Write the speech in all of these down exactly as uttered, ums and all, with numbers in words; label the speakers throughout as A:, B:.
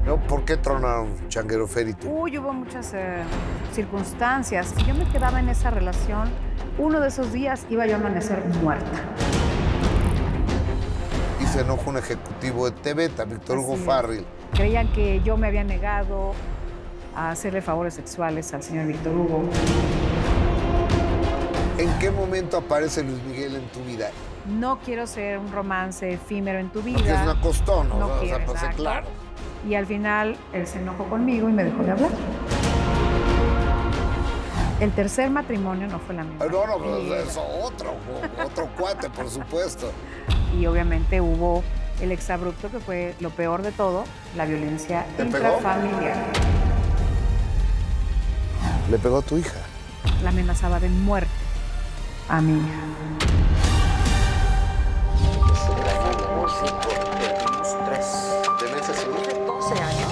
A: ¿No? ¿Por qué tronaron Changuero Fer y tú?
B: Uy, hubo muchas eh, circunstancias. Si yo me quedaba en esa relación, uno de esos días iba yo a amanecer muerta.
A: Y se enojó un ejecutivo de T V, Víctor Hugo
B: Así es.
A: Farril.
B: Creían que yo me había negado a hacerle favores sexuales al señor Víctor Hugo.
A: ¿En qué momento aparece Luis Miguel en tu vida?
B: No quiero ser un romance efímero en tu vida.
A: Porque es una costón, ¿no?
B: No
A: O sea,
B: quiero,
A: pues,
B: exacto.
A: claro.
B: Y al final, él se enojó conmigo y me dejó de hablar. El tercer matrimonio no fue la misma.
A: No, no, pues,
B: Y-
A: es otro, otro cuate, por supuesto.
B: Y obviamente hubo el exabrupto, que fue lo peor de todo, la violencia
A: ¿Te pegó?
B: intrafamiliar.
A: Le pegó a tu hija.
B: La amenazaba de muerte a mi hija.
C: El año llegó cinco, perdimos tres.
A: ¿De meses y
C: Tiene doce años.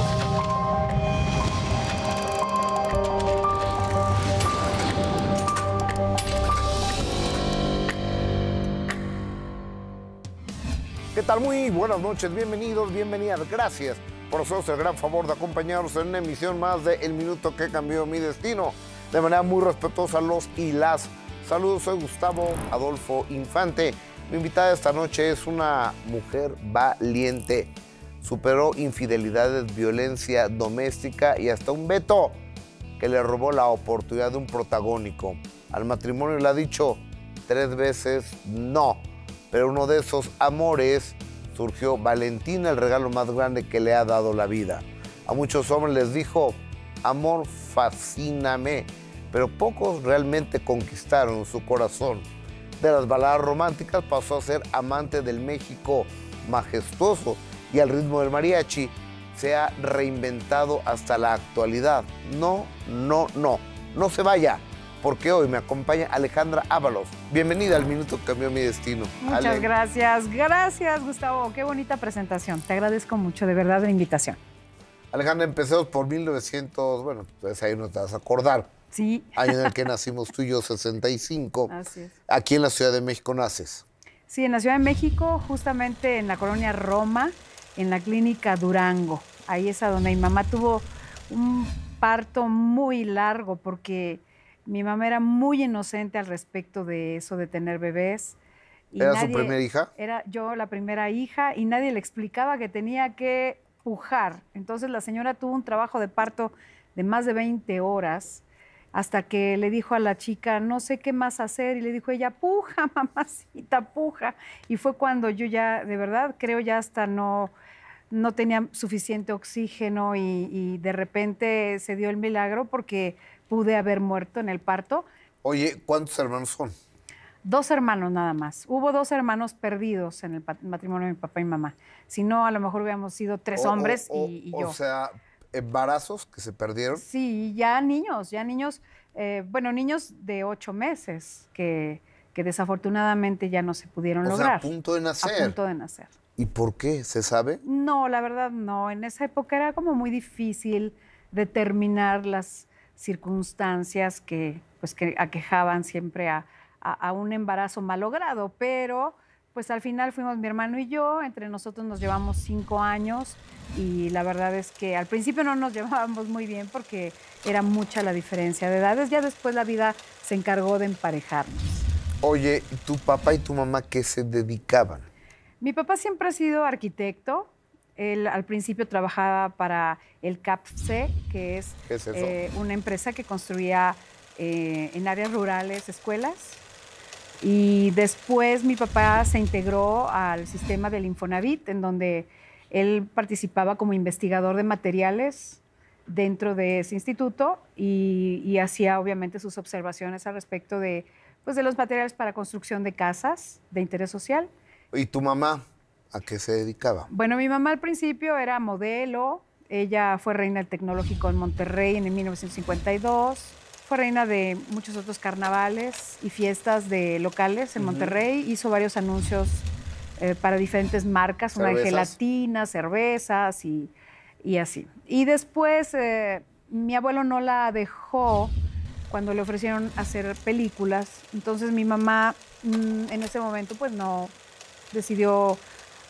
A: ¿Qué tal? Muy buenas noches, bienvenidos, bienvenidas. Gracias por hacernos el gran favor de acompañarnos en una emisión más de El Minuto que Cambió Mi Destino. De manera muy respetuosa los y las. Saludos, soy Gustavo Adolfo Infante. Mi invitada esta noche es una mujer valiente. Superó infidelidades, violencia doméstica y hasta un veto que le robó la oportunidad de un protagónico. Al matrimonio le ha dicho tres veces no. Pero uno de esos amores surgió Valentina, el regalo más grande que le ha dado la vida. A muchos hombres les dijo, amor, fascíname, pero pocos realmente conquistaron su corazón. De las baladas románticas pasó a ser amante del México majestuoso y al ritmo del mariachi se ha reinventado hasta la actualidad. No, no, no, no se vaya, porque hoy me acompaña Alejandra Ábalos. Bienvenida al Minuto que Cambió Mi Destino.
B: Muchas
A: Ale.
B: gracias. Gracias, Gustavo. Qué bonita presentación. Te agradezco mucho, de verdad, la invitación.
A: Alejandra, empezamos por mil novecientos, bueno, pues ahí no te vas a acordar,
B: Sí.
A: año en el que nacimos tú y yo, sesenta y cinco.
B: Así es.
A: Aquí en la Ciudad de México naces.
B: Sí, en la Ciudad de México, justamente en la colonia Roma, en la clínica Durango. Ahí es a donde mi mamá tuvo un parto muy largo porque mi mamá era muy inocente al respecto de eso de tener bebés. Y
A: ¿Era su primera hija?
B: Era yo la primera hija y nadie le explicaba que tenía que pujar. Entonces la señora tuvo un trabajo de parto de más de veinte horas hasta que le dijo a la chica, no sé qué más hacer. Y le dijo ella, puja, mamacita, puja. Y fue cuando yo ya, de verdad, creo ya hasta no, no tenía suficiente oxígeno y, y de repente se dio el milagro porque pude haber muerto en el parto.
A: Oye, ¿cuántos hermanos son?
B: Dos hermanos nada más. Hubo dos hermanos perdidos en el pat- matrimonio de mi papá y mamá. Si no, a lo mejor hubiéramos sido tres
A: O-
B: hombres
A: o-
B: y, y
A: o,
B: yo.
A: O sea, embarazos que se perdieron.
B: Sí, ya niños, ya niños, eh, bueno, niños de ocho meses que, que desafortunadamente ya no se pudieron
A: O sea,
B: lograr.
A: a punto de nacer.
B: A punto de nacer.
A: ¿Y por qué? ¿Se sabe?
B: No, la verdad no. En esa época era como muy difícil determinar las circunstancias que, pues, que aquejaban siempre a, a, a un embarazo malogrado, pero pues al final fuimos mi hermano y yo, entre nosotros nos llevamos cinco años y la verdad es que al principio no nos llevábamos muy bien porque era mucha la diferencia de edades, ya después la vida se encargó de emparejarnos.
A: Oye, ¿tu papá y tu mamá qué se dedicaban?
B: Mi papá siempre ha sido arquitecto. Él al principio trabajaba para el CAPSE, que es,
A: ¿Qué es eso?
B: eh, una empresa que construía eh, en áreas rurales escuelas. Y después mi papá se integró al sistema del Infonavit, en donde él participaba como investigador de materiales dentro de ese instituto y, y hacía obviamente sus observaciones al respecto de, pues, de los materiales para construcción de casas de interés social.
A: ¿Y tu mamá a qué se dedicaba?
B: Bueno, mi mamá al principio era modelo, ella fue reina del Tecnológico en Monterrey en mil novecientos cincuenta y dos, fue reina de muchos otros carnavales y fiestas de locales en Monterrey, hizo varios anuncios eh, para diferentes marcas, una de
A: ¿Cervezas?
B: gelatina, cervezas y, y así. Y después eh, mi abuelo no la dejó cuando le ofrecieron hacer películas, entonces mi mamá mm, en ese momento pues no decidió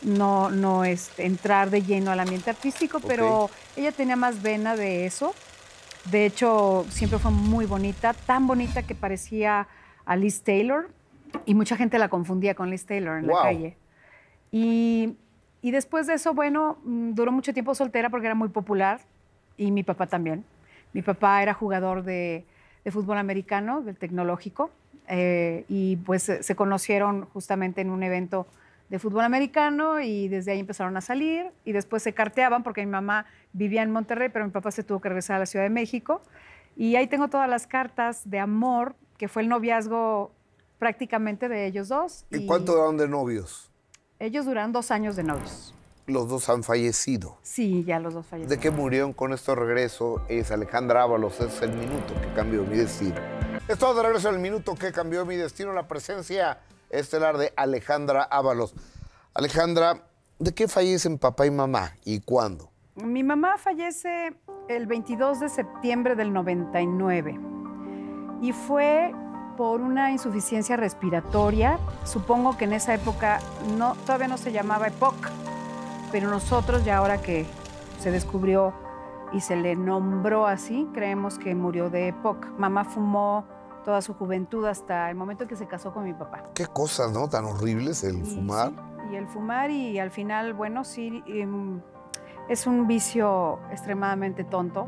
B: no, no este, entrar de lleno al ambiente artístico,
A: Ok.
B: pero ella tenía más vena de eso. De hecho, siempre fue muy bonita, tan bonita que parecía a Liz Taylor y mucha gente la confundía con Liz Taylor en
A: Wow.
B: la calle. Y, y después de eso, bueno, mm, duró mucho tiempo soltera porque era muy popular y mi papá también. Mi papá era jugador de, de fútbol americano, del tecnológico, eh, y pues se se conocieron justamente en un evento de fútbol americano y desde ahí empezaron a salir y después se carteaban porque mi mamá vivía en Monterrey, pero mi papá se tuvo que regresar a la Ciudad de México. Y ahí tengo todas las cartas de amor, que fue el noviazgo prácticamente de ellos dos.
A: ¿Y cuánto duraron de novios?
B: Ellos duraron dos años de novios.
A: Los dos han fallecido.
B: Sí, ya los dos
A: ¿De
B: fallecieron.
A: qué murieron con esto regreso? Es Alejandra Ábalos, es el minuto que cambió mi destino. Estamos de regreso en el minuto que cambió mi destino, la presencia estelar de Alejandra Ábalos. Alejandra, ¿de qué fallecen papá y mamá y cuándo?
B: Mi mamá fallece el veintidós de septiembre del noventa y nueve y fue por una insuficiencia respiratoria. Supongo que en esa época no, todavía no se llamaba EPOC, pero nosotros ya ahora que se descubrió y se le nombró así, creemos que murió de EPOC. Mamá fumó toda su juventud hasta el momento en que se casó con mi papá.
A: Qué cosas, ¿no? Tan horribles el
B: Y
A: fumar.
B: sí, y el fumar y al final, bueno, sí, em, es un vicio extremadamente tonto,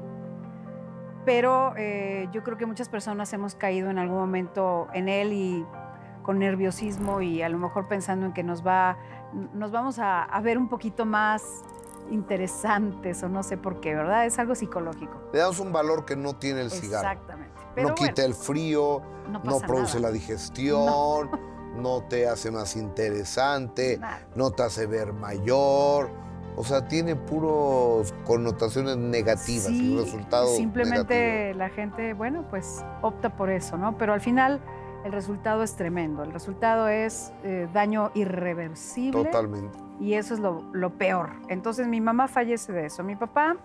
B: pero eh, yo creo que muchas personas hemos caído en algún momento en él y con nerviosismo y a lo mejor pensando en que nos, va, nos vamos a, a ver un poquito más interesantes o no sé por qué, ¿verdad? Es algo psicológico.
A: Le damos un valor que no tiene el cigarro.
B: Exactamente. Pero
A: No quita
B: bueno,
A: el frío,
B: no
A: no,
B: pasa
A: produce
B: nada.
A: la digestión, no. te hace más interesante,
B: Nada.
A: no te hace ver mayor. O sea, tiene puros connotaciones negativas y
B: Sí,
A: resultados
B: simplemente
A: negativos.
B: la gente, bueno, pues opta por eso, ¿no? Pero al final el resultado es tremendo. El resultado es eh, daño irreversible.
A: Totalmente.
B: Y eso es lo, lo peor. Entonces mi mamá fallece de eso. Mi papá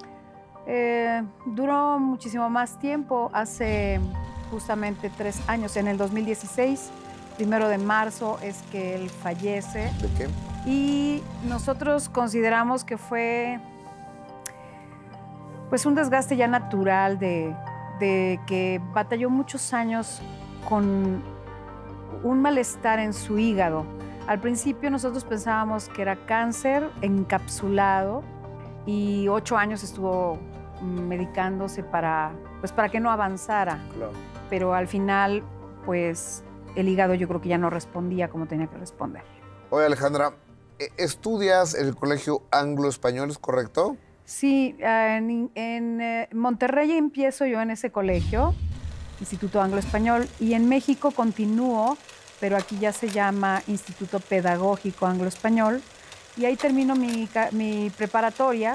B: eh, duró muchísimo más tiempo, hace justamente tres años, en el dos mil dieciséis, primero de marzo es que él fallece.
A: ¿De qué?
B: Y nosotros consideramos que fue pues un desgaste ya natural de, de que batalló muchos años con un malestar en su hígado. Al principio nosotros pensábamos que era cáncer encapsulado y ocho años estuvo medicándose para, pues para que no avanzara.
A: Claro.
B: Pero al final, pues el hígado yo creo que ya no respondía como tenía que responder.
A: Oye, Alejandra, ¿estudias en el Colegio Anglo-Español, es correcto?
B: Sí, en, en eh, Monterrey empiezo yo en ese colegio, Instituto Anglo-Español, y en México continúo, pero aquí ya se llama Instituto Pedagógico Anglo-Español, y ahí termino mi, mi preparatoria.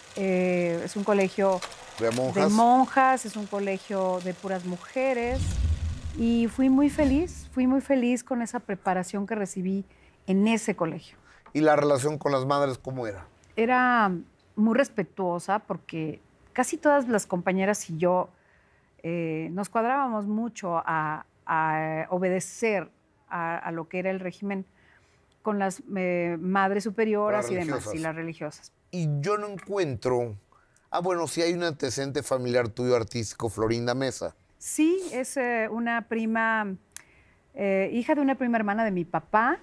B: Eh, es un colegio
A: ¿De monjas?
B: de monjas, es un colegio de puras mujeres, y fui muy feliz, fui muy feliz con esa preparación que recibí en ese colegio.
A: ¿Y la relación con las madres cómo era?
B: Era muy respetuosa porque casi todas las compañeras y yo eh, nos cuadrábamos mucho a, a obedecer a, a lo que era el régimen con las eh, madres superioras
A: Las
B: y demás,
A: religiosas.
B: y las religiosas.
A: Y yo no encuentro... Ah, bueno, sí hay un antecedente familiar tuyo artístico, Florinda Mesa.
B: Sí, es eh, una prima, eh, hija de una prima hermana de mi papá,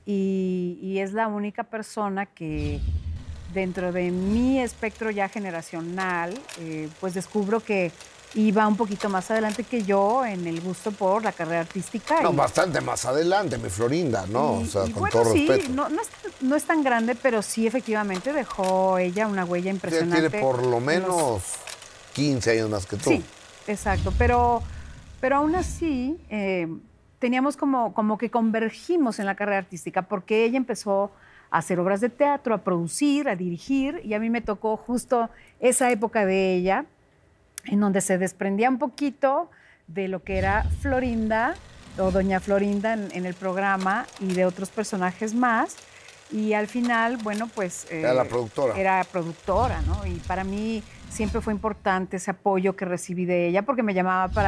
B: y, y es la única persona que dentro de mi espectro ya generacional, eh, pues descubro que iba un poquito más adelante que yo en el gusto por la carrera artística.
A: No,
B: y,
A: bastante más adelante, mi Florinda, ¿no?
B: y-
A: o sea,
B: y
A: con
B: bueno,
A: todo
B: sí,
A: respeto.
B: no, no, es, no es tan grande, pero sí efectivamente dejó ella una huella
A: Ella
B: impresionante.
A: tiene por lo
B: en los-
A: menos quince años más que tú.
B: Sí, exacto, pero, pero aún así eh, teníamos como, como que convergimos en la carrera artística porque ella empezó a hacer obras de teatro, a producir, a dirigir, y a mí me tocó justo esa época de ella en donde se desprendía un poquito de lo que era Florinda o Doña Florinda en, en el programa y de otros personajes más. Y al final, bueno, pues... eh,
A: Era la productora.
B: Era productora, ¿no? Y para mí siempre fue importante ese apoyo que recibí de ella porque me llamaba para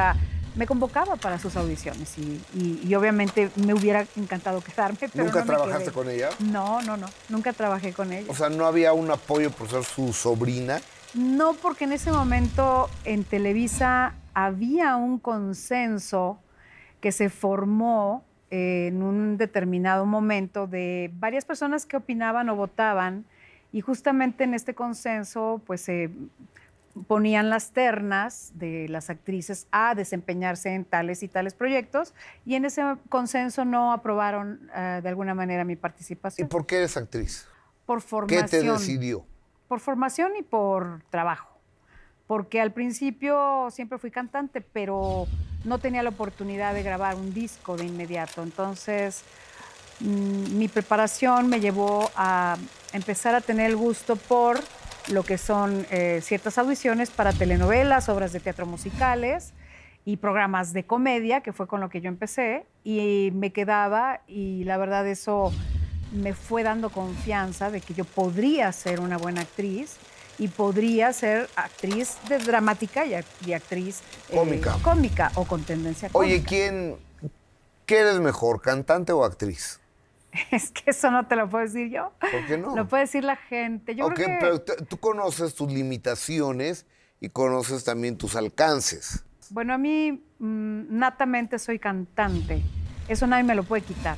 B: me convocaba para sus audiciones y, y, y obviamente me hubiera encantado quedarme, pero
A: ¿Nunca
B: no me
A: trabajaste
B: quedé.
A: con ella?
B: No, no, no, nunca trabajé con ella.
A: O sea, ¿no había un apoyo por ser su sobrina?
B: No, porque en ese momento en Televisa había un consenso que se formó eh, en un determinado momento de varias personas que opinaban o votaban y justamente en este consenso pues se ponían las ternas de las actrices a desempeñarse en tales y tales proyectos y en ese consenso no aprobaron uh, de alguna manera mi
A: ¿Y
B: participación.
A: por qué eres actriz?
B: Por formación.
A: ¿Qué te decidió?
B: Por formación y por trabajo. Porque al principio siempre fui cantante, pero no tenía la oportunidad de grabar un disco de inmediato. Entonces, mmm, mi preparación me llevó a empezar a tener el gusto por lo que son eh, ciertas audiciones para telenovelas, obras de teatro musicales y programas de comedia, que fue con lo que yo empecé, y me quedaba, y la verdad eso me fue dando confianza de que yo podría ser una buena actriz y podría ser actriz de dramática y, y actriz
A: cómica.
B: Eh, cómica o con tendencia cómica.
A: Oye, ¿quién, ¿qué eres mejor, cantante o actriz?
B: Es que eso no te lo puedo decir yo.
A: ¿Por qué no?
B: Lo puede decir la gente. Yo
A: Ok,
B: creo que...
A: pero tú conoces tus limitaciones y conoces también tus alcances.
B: Bueno, a mí mmm, natamente soy cantante. Eso nadie me lo puede quitar.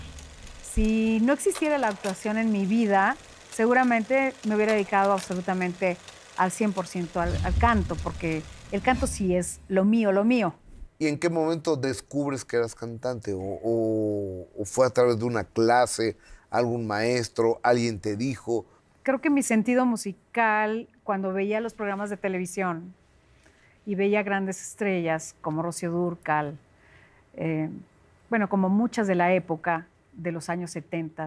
B: Si no existiera la actuación en mi vida, seguramente me hubiera dedicado absolutamente al cien por ciento al, al canto, porque el canto sí es lo mío, lo mío.
A: ¿Y en qué momento descubres que eras cantante? ¿O, o, o fue a través de una clase, algún maestro, alguien te dijo?
B: Creo que mi sentido musical, cuando veía los programas de televisión y veía grandes estrellas como Rocío Dúrcal, eh, bueno, como muchas de la época de los años setenta,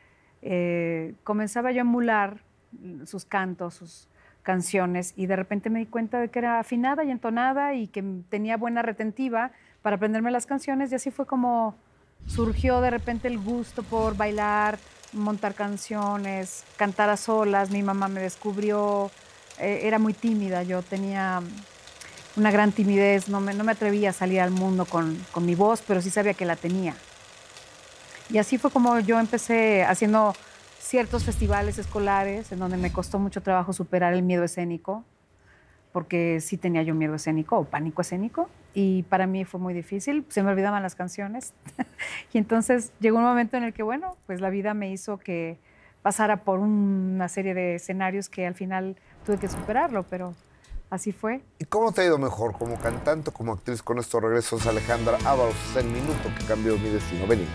B: eh, comenzaba yo a emular sus cantos, sus canciones, y de repente me di cuenta de que era afinada y entonada y que tenía buena retentiva para aprenderme las canciones, y así fue como surgió de repente el gusto por bailar, montar canciones, cantar a solas. Mi mamá me descubrió, eh, era muy tímida, yo tenía una gran timidez, no me, no me atrevía a salir al mundo con, con mi voz, pero sí sabía que la tenía. Y así fue como yo empecé haciendo ciertos festivales escolares en donde me costó mucho trabajo superar el miedo escénico, porque sí tenía yo miedo escénico o pánico escénico, y para mí fue muy difícil, se me olvidaban las canciones. Y entonces llegó un momento en el que, bueno, pues la vida me hizo que pasara por una serie de escenarios que al final tuve que superarlo, pero así fue.
A: ¿Y cómo te ha ido mejor, como cantante o como actriz, con estos regresos? Alejandra Ábalos, el minuto que cambió mi destino. Venimos.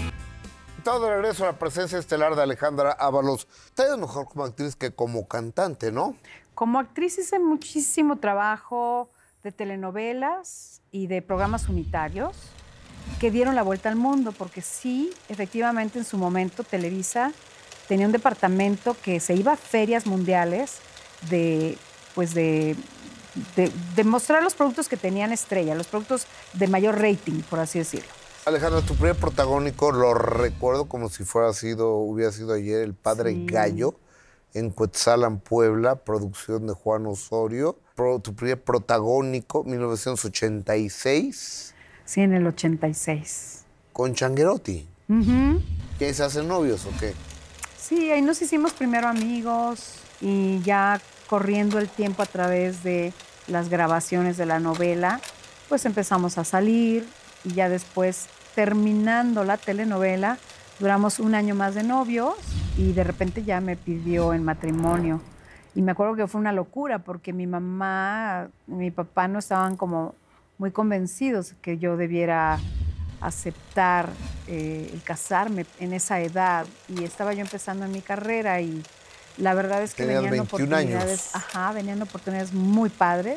A: Todo de regreso a la presencia estelar de Alejandra Ábalos. Te ha ido mejor como actriz que como cantante, ¿no?
B: Como actriz hice muchísimo trabajo de telenovelas y de programas unitarios que dieron la vuelta al mundo, porque sí, efectivamente, en su momento Televisa tenía un departamento que se iba a ferias mundiales de, pues de, de, de mostrar los productos que tenían estrella, los productos de mayor rating, por así decirlo.
A: Alejandra, tu primer protagónico lo recuerdo como si fuera sido, hubiera sido ayer, El Padre
B: Sí.
A: Gallo, en Cuetzalan, Puebla, producción de Juan Osorio. Pro, tu primer protagónico, mil novecientos ochenta y seis.
B: Sí, en el ochenta y seis.
A: Con Changuerotti.
B: Uh-huh.
A: ¿Qué, se hacen novios o qué?
B: Sí, ahí nos hicimos primero amigos y ya corriendo el tiempo a través de las grabaciones de la novela, pues empezamos a salir. Y ya después, terminando la telenovela, duramos un año más de novios y de repente ya me pidió en matrimonio. Y me acuerdo que fue una locura porque mi mamá y mi papá no estaban como muy convencidos que yo debiera aceptar eh, el casarme en esa edad. Y estaba yo empezando en mi carrera y la verdad es que
A: Tenías
B: venían
A: veintiún
B: oportunidades,
A: años.
B: ajá, venían oportunidades muy padres.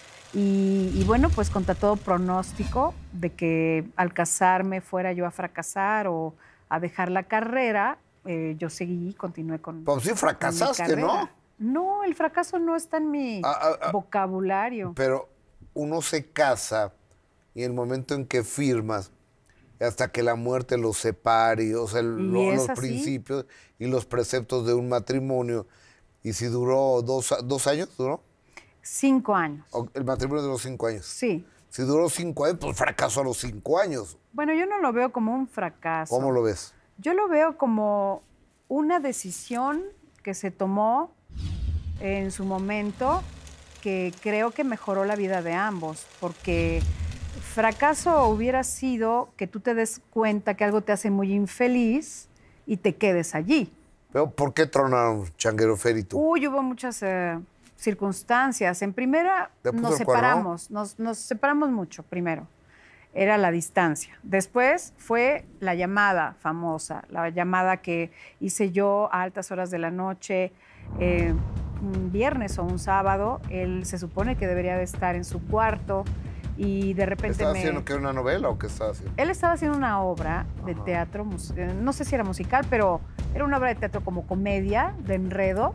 B: Y, y bueno, pues contra todo pronóstico de que al casarme fuera yo a fracasar o a dejar la carrera, eh, yo seguí y continué con,
A: Pues sí, fracasaste,
B: con mi
A: ¿no?
B: carrera. No, el fracaso no está en mi
A: Ah, ah, ah.
B: vocabulario.
A: Pero uno se casa y el momento en que firmas, hasta que la muerte los separe, o sea,
B: ¿Y
A: lo-
B: es
A: los
B: así?
A: principios y los preceptos de un matrimonio. Y si duró dos, dos años, ¿duró?
B: Cinco años.
A: O el matrimonio duró cinco años.
B: Sí.
A: Si duró cinco años, pues fracasó a los cinco años.
B: Bueno, yo no lo veo como un fracaso.
A: ¿Cómo lo ves?
B: Yo lo veo como una decisión que se tomó en su momento que creo que mejoró la vida de ambos, porque fracaso hubiera sido que tú te des cuenta que algo te hace muy infeliz y te quedes allí.
A: Pero ¿por qué tronaron Changuero Fer y tú?
B: Uy, hubo muchas eh, circunstancias. En primera,
A: ¿Te puso
B: nos
A: el cuerno?
B: separamos, nos, nos separamos mucho primero. Era la distancia. Después fue la llamada famosa, la llamada que hice yo a altas horas de la noche, eh, un viernes o un sábado. Él se supone que debería de estar en su cuarto y de repente
A: ¿Estaba
B: me...
A: haciendo que era una novela o qué estaba haciendo?
B: Él estaba haciendo una obra de
A: Ajá.
B: teatro, mus- eh, no sé si era musical, pero era una obra de teatro como comedia, de enredo.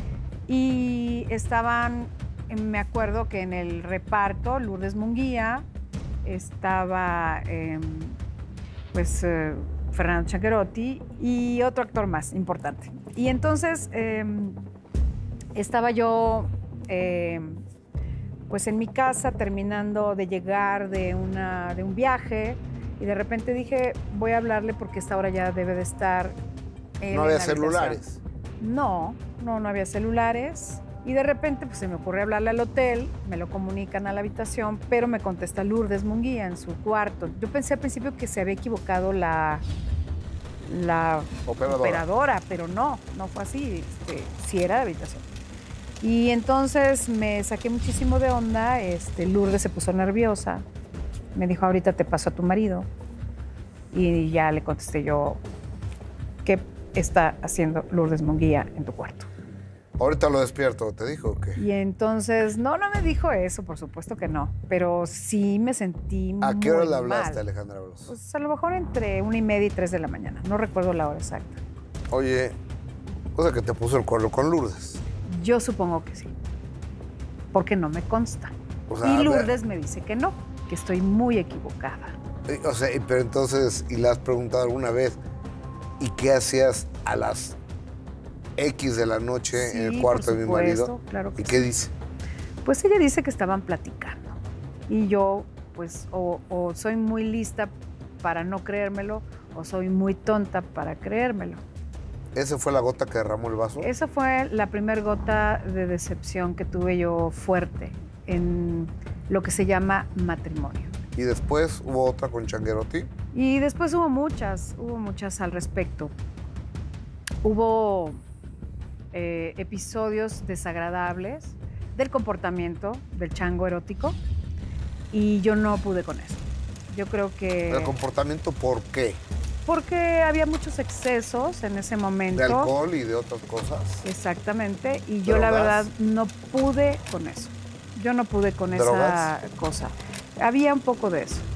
B: Y estaban, eh, me acuerdo que en el reparto, Lourdes Munguía, estaba eh, pues eh, Fernando Changuerotti y otro actor más importante. Y entonces eh, estaba yo eh, pues en mi casa terminando de llegar de, una, de un viaje y de repente dije, voy a hablarle porque esta hora ya debe de estar él
A: No
B: en
A: había
B: la habitación.
A: celulares.
B: No, no, no había celulares. Y de repente pues, se me ocurre hablarle al hotel, me lo comunican a la habitación, pero me contesta Lourdes Munguía en su cuarto. Yo pensé al principio que se había equivocado la, la
A: Operadora.
B: operadora, pero no, no fue así, este, sí era de habitación. Y entonces me saqué muchísimo de onda, este, Lourdes se puso nerviosa, me dijo, ahorita te paso a tu marido. Y ya le contesté yo, ¿qué está haciendo Lourdes Munguía en tu cuarto?
A: Ahorita lo despierto, ¿te dijo o qué?
B: Y entonces, no, no me dijo eso, por supuesto que no, pero sí me sentí muy
A: ¿A qué hora le
B: mal.
A: hablaste, Alejandra Broso?
B: Pues a lo mejor entre una y media y tres de la mañana, no recuerdo la hora exacta.
A: Oye, cosa que te puso el cuerno con Lourdes.
B: Yo supongo que sí, porque no me consta.
A: O sea, a
B: y
A: ver.
B: Lourdes me dice que no, que estoy muy equivocada.
A: Eh, O sea, y- pero entonces, ¿y le has preguntado alguna vez? ¿Y qué hacías a las X de la noche en el
B: Sí,
A: cuarto
B: por
A: de mi marido?
B: supuesto, claro que
A: ¿Y qué
B: sí.
A: dice?
B: Pues ella dice que estaban platicando. Y yo, pues, o, o soy muy lista para no creérmelo, o soy muy tonta para creérmelo.
A: ¿Esa fue la gota que derramó el vaso?
B: Esa fue la primera gota de decepción que tuve yo fuerte en lo que se llama matrimonio.
A: Y después hubo otra con Changuerotti.
B: Y después hubo muchas, hubo muchas al respecto. Hubo eh, episodios desagradables del comportamiento del chango erótico y yo no pude con eso. Yo creo que...
A: ¿El comportamiento por qué?
B: Porque había muchos excesos en ese momento.
A: ¿De alcohol y de otras cosas?
B: Exactamente, y yo la
A: ¿Drogas?
B: verdad no pude con eso. Yo no pude con
A: ¿Drogas?
B: esa cosa. Había un poco de eso,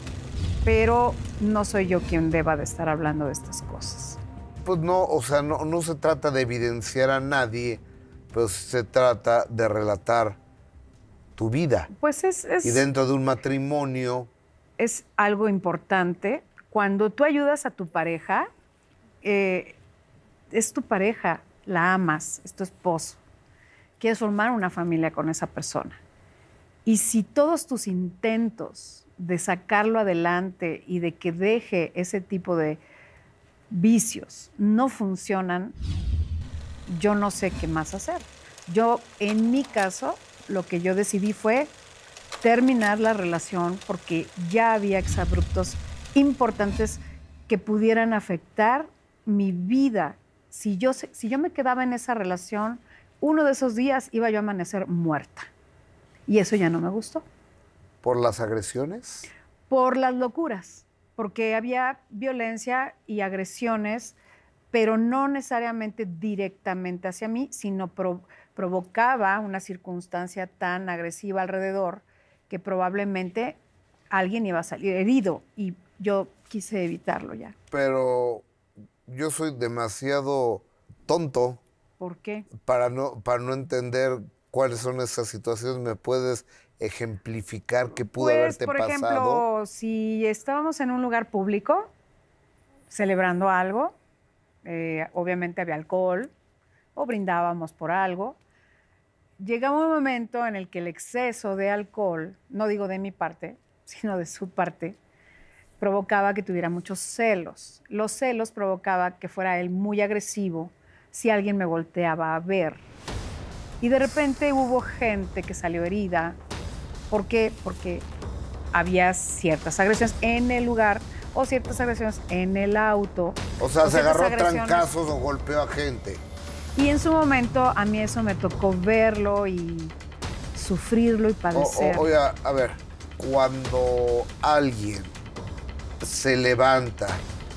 B: pero no soy yo quien deba de estar hablando de estas cosas.
A: Pues no, o sea, no, no se trata de evidenciar a nadie, pero se trata de relatar tu vida.
B: Pues es, es,
A: Y dentro de un matrimonio,
B: es algo importante. Cuando tú ayudas a tu pareja, eh, es tu pareja, la amas, es tu esposo. Quieres formar una familia con esa persona. Y si todos tus intentos de sacarlo adelante y de que deje ese tipo de vicios no funcionan, yo no sé qué más hacer. Yo, en mi caso, lo que yo decidí fue terminar la relación porque ya había exabruptos importantes que pudieran afectar mi vida. Si yo, se- si yo me quedaba en esa relación, uno de esos días iba yo a amanecer muerta. Y eso ya no me gustó.
A: por las agresiones,
B: Por las locuras, porque había violencia y agresiones, pero no necesariamente directamente hacia mí, sino pro- provocaba una circunstancia tan agresiva alrededor que probablemente alguien iba a salir herido y yo quise evitarlo ya.
A: pero yo soy demasiado tonto
B: ¿Por qué?
A: para no, para no entender cuáles son esas situaciones. ¿Me puedes ejemplificar qué pudo
B: Pues,
A: haberte
B: por
A: pasado?
B: ejemplo, si estábamos en un lugar público celebrando algo, eh, obviamente había alcohol o brindábamos por algo, llegaba un momento en el que el exceso de alcohol, no digo de mi parte, sino de su parte, provocaba que tuviera muchos celos. Los celos provocaba que fuera él muy agresivo si alguien me volteaba a ver. Y de repente hubo gente que salió herida. ¿Por qué? Porque había ciertas agresiones en el lugar o ciertas agresiones en el auto.
A: O sea,
B: o
A: se agarró
B: agresiones.
A: trancazos o golpeó a gente.
B: Y en su momento a mí eso me tocó verlo y sufrirlo y padecer.
A: O, o, oye, a ver, cuando alguien se levanta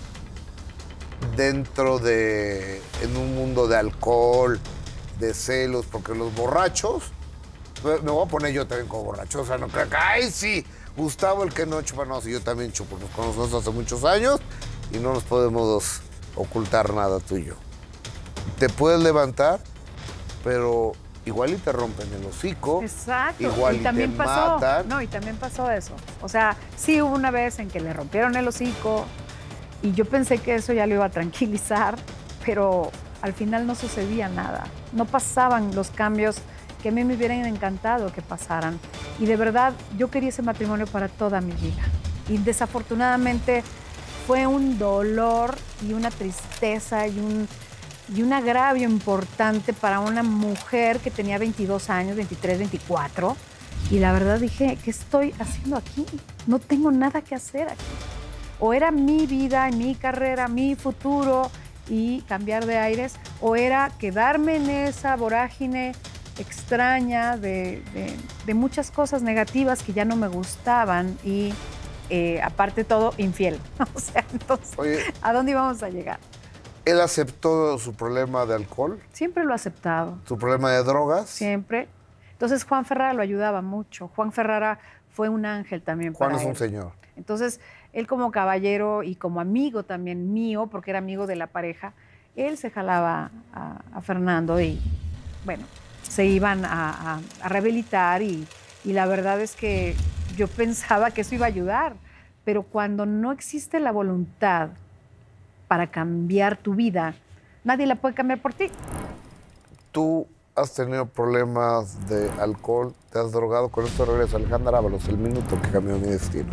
A: dentro de, en un mundo de alcohol, de celos, porque los borrachos, me voy a poner yo también como borracho, o sea, no creo que, ay, sí, Gustavo el que no chupa, no, sí, yo también chupo, nos conocemos hace muchos años y no nos podemos ocultar nada tuyo. Te puedes levantar, pero igual y te rompen el hocico.
B: Exacto.
A: Igual y,
B: y también
A: te
B: pasó,
A: matan.
B: No, y también pasó eso. O sea, sí hubo una vez en que le rompieron el hocico y yo pensé que eso ya lo iba a tranquilizar, pero al final no sucedía nada. No pasaban los cambios que a mí me hubieran encantado que pasaran. Y de verdad, yo quería ese matrimonio para toda mi vida. Y desafortunadamente fue un dolor y una tristeza y un, y un agravio importante para una mujer que tenía veintidós años, veintitrés, veinticuatro. Y la verdad dije, ¿qué estoy haciendo aquí? No tengo nada que hacer aquí. O era mi vida, mi carrera, mi futuro y cambiar de aires, o era quedarme en esa vorágine extraña de, de, de muchas cosas negativas que ya no me gustaban y eh, aparte de todo, infiel. O sea, entonces, Oye, ¿a dónde íbamos a llegar?
A: ¿Él aceptó su problema de alcohol?
B: Siempre lo ha aceptado.
A: ¿Su problema de drogas?
B: Siempre. Entonces Juan Ferrara lo ayudaba mucho. Juan Ferrara fue un ángel también
A: Juan
B: para
A: es
B: él.
A: un señor.
B: Entonces, él como caballero y como amigo también mío, porque era amigo de la pareja, él se jalaba a, a Fernando y, bueno, se iban a, a, a rehabilitar y, y la verdad es que yo pensaba que eso iba a ayudar, pero cuando no existe la voluntad para cambiar tu vida, nadie la puede cambiar por ti.
A: Tú has tenido problemas de alcohol, te has drogado. Con esto regresa Alejandra Ábalos, el minuto que cambió mi destino.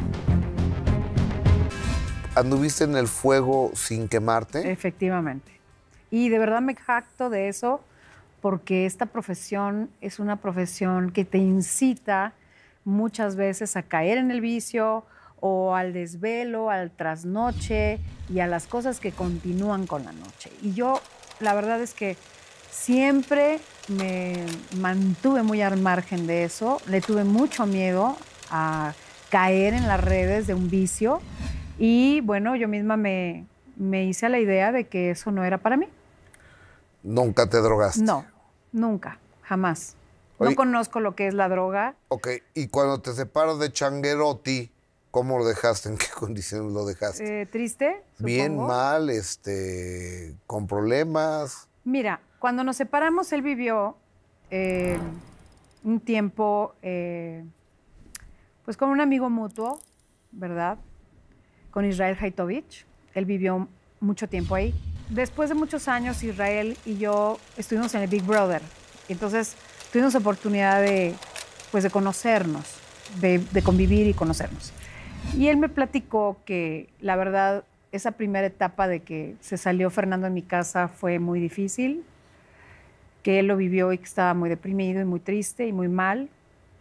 A: ¿Anduviste en el fuego sin quemarte?
B: Efectivamente. Y de verdad me jacto de eso porque esta profesión es una profesión que te incita muchas veces a caer en el vicio o al desvelo, al trasnoche y a las cosas que continúan con la noche. Y yo, la verdad es que siempre me mantuve muy al margen de eso. Le tuve mucho miedo a caer en las redes de un vicio. Y bueno, yo misma me, me hice a la idea de que eso no era para mí.
A: ¿Nunca te drogaste?
B: No, nunca, jamás.
A: Oye,
B: no conozco lo que es la droga.
A: Ok, y cuando te separas de Changuerotti, ¿cómo lo dejaste? ¿En qué condiciones lo dejaste?
B: Eh, ¿Triste?
A: Bien,
B: supongo.
A: mal, este, con problemas.
B: Mira, cuando nos separamos, él vivió eh, un tiempo eh, pues con un amigo mutuo, ¿verdad? Con Israel Haitovich. Él vivió mucho tiempo ahí. Después de muchos años, Israel y yo estuvimos en el Big Brother. Entonces, tuvimos oportunidad de, pues, de conocernos, de, de convivir y conocernos. Y él me platicó que, la verdad, esa primera etapa de que se salió Fernando en mi casa fue muy difícil, que él lo vivió y que estaba muy deprimido y muy triste y muy mal.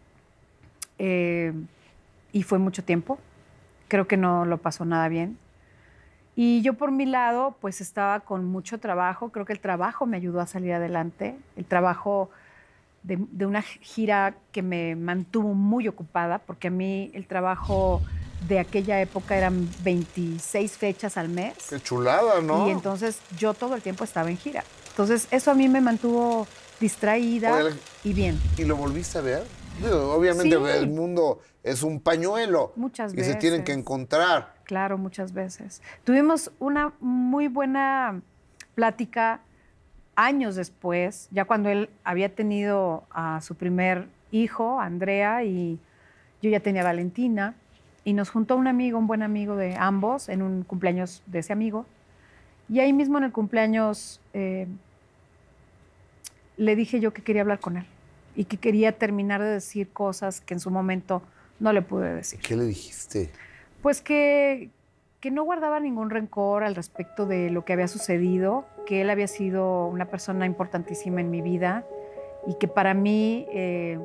B: Eh, y fue mucho tiempo. Creo que no lo pasó nada bien. Y yo por mi lado, pues estaba con mucho trabajo. Creo que el trabajo me ayudó a salir adelante. El trabajo de, de una gira que me mantuvo muy ocupada, porque a mí el trabajo de aquella época eran veintiséis fechas al mes.
A: Qué chulada, ¿no?
B: Y entonces yo todo el tiempo estaba en gira. Entonces eso a mí me mantuvo distraída
A: Oye,
B: y bien.
A: ¿Y lo volviste a ver? Digo, obviamente
B: Sí.
A: el mundo es un pañuelo.
B: Muchas
A: y
B: veces.
A: se tienen que encontrar.
B: Claro, muchas veces. Tuvimos una muy buena plática años después, ya cuando él había tenido a su primer hijo, Andrea, y yo ya tenía a Valentina, y nos juntó un amigo, un buen amigo de ambos, en un cumpleaños de ese amigo. Y ahí mismo en el cumpleaños eh, le dije yo que quería hablar con él. y que quería terminar de decir cosas que en su momento no le pude decir.
A: ¿Qué le dijiste?
B: Pues que, que no guardaba ningún rencor al respecto de lo que había sucedido, que él había sido una persona importantísima en mi vida y que para mí eh,